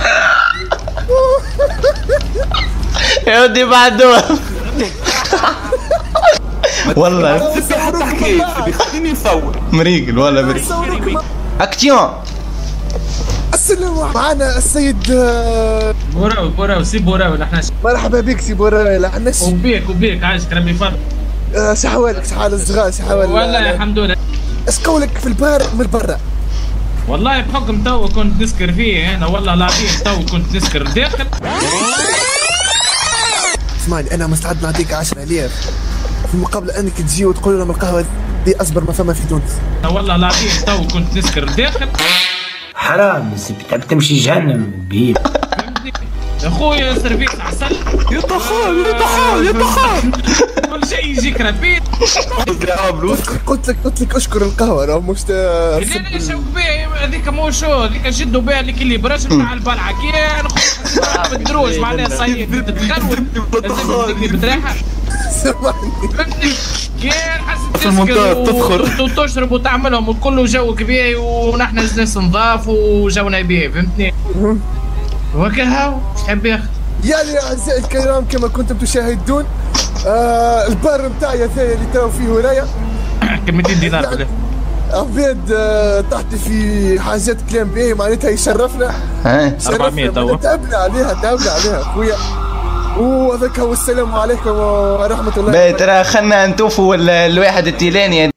[SPEAKER 15] يا ودي بعدوه والله
[SPEAKER 22] تحكي خليني نصور
[SPEAKER 15] مريقل ولا بري. اكتيون.
[SPEAKER 22] السلام معنا السيد
[SPEAKER 9] بوراوي بوراوي سي بوراوي الحناش.
[SPEAKER 14] مرحبا بك سي بورايل عندناش
[SPEAKER 9] وبيك وبيك عايشك ربي يفرح.
[SPEAKER 14] آه شحوالك شحال الصغار شحوال
[SPEAKER 9] والله الحمد لله.
[SPEAKER 14] اش قولك في البار من برا؟
[SPEAKER 9] والله بحكم تو كنت نسكر فيه انا والله العظيم تو كنت نسكر داخل.
[SPEAKER 14] اسمعني انا مستعد نعطيك عشرة آلاف في مقابل انك تجي وتقول لهم القهوه دي اصبر ما فما في تونس.
[SPEAKER 9] والله العظيم تو كنت نسكر داخل.
[SPEAKER 17] حرام تعب تمشي جهنم بيه.
[SPEAKER 9] يا خويا سيرفيس عسل.
[SPEAKER 14] يا طحال يا طحال يا طحال
[SPEAKER 9] كل شيء يجيك ربيت.
[SPEAKER 14] قلت لك قلت لك اشكر القهوه راه مش
[SPEAKER 9] لا لا شوف بيه هذيك مو شو هذيك جدوا بها لك اللي برش بتاع البلعه كي نخرج بالدروج معناها صاير تتخلوت لازم تديك بتريحه. فهمتني كي حسيت تسكر وتشرب وتعملهم وكله جو كبير ونحن ناس نضاف وجونا بيه فهمتني. وكهو ايش تحب ياخذ؟
[SPEAKER 14] يعني اعزائي الكرام كما كنتم تشاهدون آه البار نتاعي هذايا اللي تراو فيه ورايا
[SPEAKER 9] كلمتين دينار كله
[SPEAKER 14] عبيد آه تحت في حاجات كلام باهي معناتها يشرفنا.
[SPEAKER 9] أربعمية توا
[SPEAKER 14] تعبنا عليها تعبنا عليها خويا وهذاك هو السلام عليكم ورحمه الله.
[SPEAKER 15] باهي ترى خلنا نتوفوا الواحد التيلاني.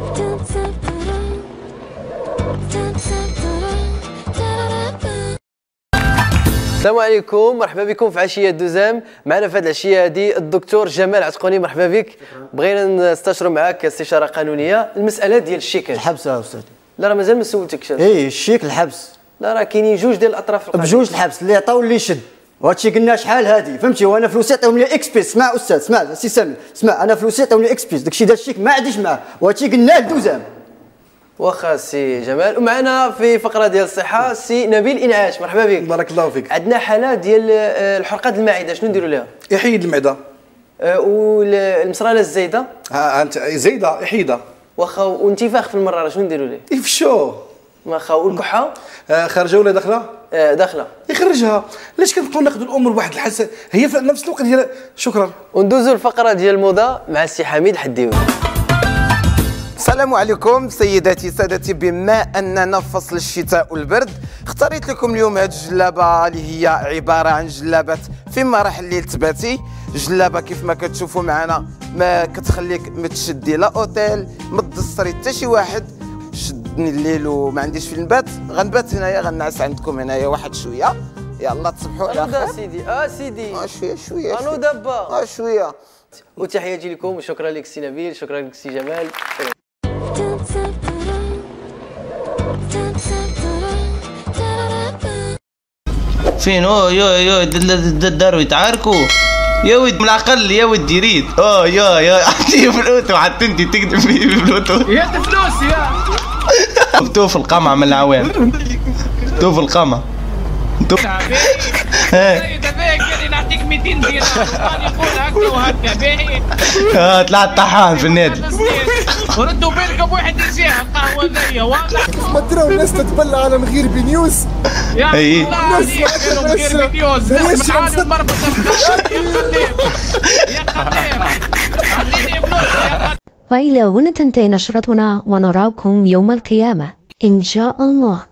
[SPEAKER 19] السلام عليكم، مرحبا بكم في عشيه دوزام. معنا في هذه العشيه هذه الدكتور جمال عتقوني، مرحبا بك. بغينا نستشروا معاك استشاره قانونيه المساله ديال الشيكات.
[SPEAKER 20] الحبس يا استاذ.
[SPEAKER 19] لا راه مازال ما سولتكش.
[SPEAKER 20] اي الشيك الحبس.
[SPEAKER 19] لا راه كاينين جوج ديال الاطراف القضيه.
[SPEAKER 20] بجوج الحبس اللي عطاو اللي يشد. وهادشي قلنا شحال هادي فهمتي. وانا فلوسي عطاوهم لي اكسبريس. اسمع استاذ اسمع سي سامي اسمع انا فلوسي عطاوهم لي اكسبريس داكشي ديال الشيك ما عنديش معاه وهادشي قلناه لدوزام.
[SPEAKER 19] واخا سي جمال. ومعنا في فقره ديال الصحه سي نبيل انعاش، مرحبا بك.
[SPEAKER 23] بارك الله فيك.
[SPEAKER 19] عندنا حاله ديال الحرقات المعده، شنو نديروا لها؟
[SPEAKER 23] يحيد المعده.
[SPEAKER 19] أه والمصرانه الزايده؟
[SPEAKER 23] ها انت زايده يحيدها.
[SPEAKER 19] واخا وانتفاخ في المراره شنو نديروا ليه؟
[SPEAKER 23] يفشوه.
[SPEAKER 19] واخا والكحه؟
[SPEAKER 23] آه خارجه ولا داخله؟
[SPEAKER 19] آه داخله.
[SPEAKER 23] يخرجها. ليش كنبقاو ناخذوا الامور بواحد الحس هي في نفس الوقت هي. شكرا.
[SPEAKER 19] وندوزوا الفقره ديال الموضه مع السي حميد حديوي.
[SPEAKER 24] السلام عليكم سيداتي سادتي. بما اننا في فصل الشتاء والبرد اختاريت لكم اليوم هذه الجلابه اللي هي عباره عن جلابات في مراحل الليل تباتي. جلابه كيف ما كتشوفوا معنا ما كتخليك متشدي لا اوتيل ما تدستري حتى شي واحد. شدني الليل وما عنديش في البات غنبات هنايا غنعس عندكم هنايا واحد شويه. يلا تصبحوا على خير.
[SPEAKER 19] اه سيدي اه سيدي
[SPEAKER 24] اه شويه شويه
[SPEAKER 19] انو دابا
[SPEAKER 24] اه شويه.
[SPEAKER 19] وتحياتي لكم وشكرا لك سي نبيل، شكرا لك سي جمال.
[SPEAKER 15] فين او يو يو داروا يتعاركوا يا ود من العقل يا ود يريد. اه يا يا عطيه في الاوتو حتى انت تكذب فيه في الاوتو.
[SPEAKER 9] يا فلوس يا
[SPEAKER 15] تو في القمع من العوام. تو في القمع. تو
[SPEAKER 9] ايه باهي نعطيك مئتين دينار وقال يقول هكا وهكا باهي.
[SPEAKER 15] اه طلعت طحان في النادي.
[SPEAKER 9] وردوا بالكم واحد يجيها القهوه ذيا واضح.
[SPEAKER 14] ما تراو الناس تتبلى على مغيربي نيوز.
[SPEAKER 9] يا الله عليك مغيربي نيوز ناس معاني ومربطه يا خطير خليني فلوس.
[SPEAKER 1] وإلى هنا تنتهي نشرتنا ونراكم يوم القيامة إن شاء الله.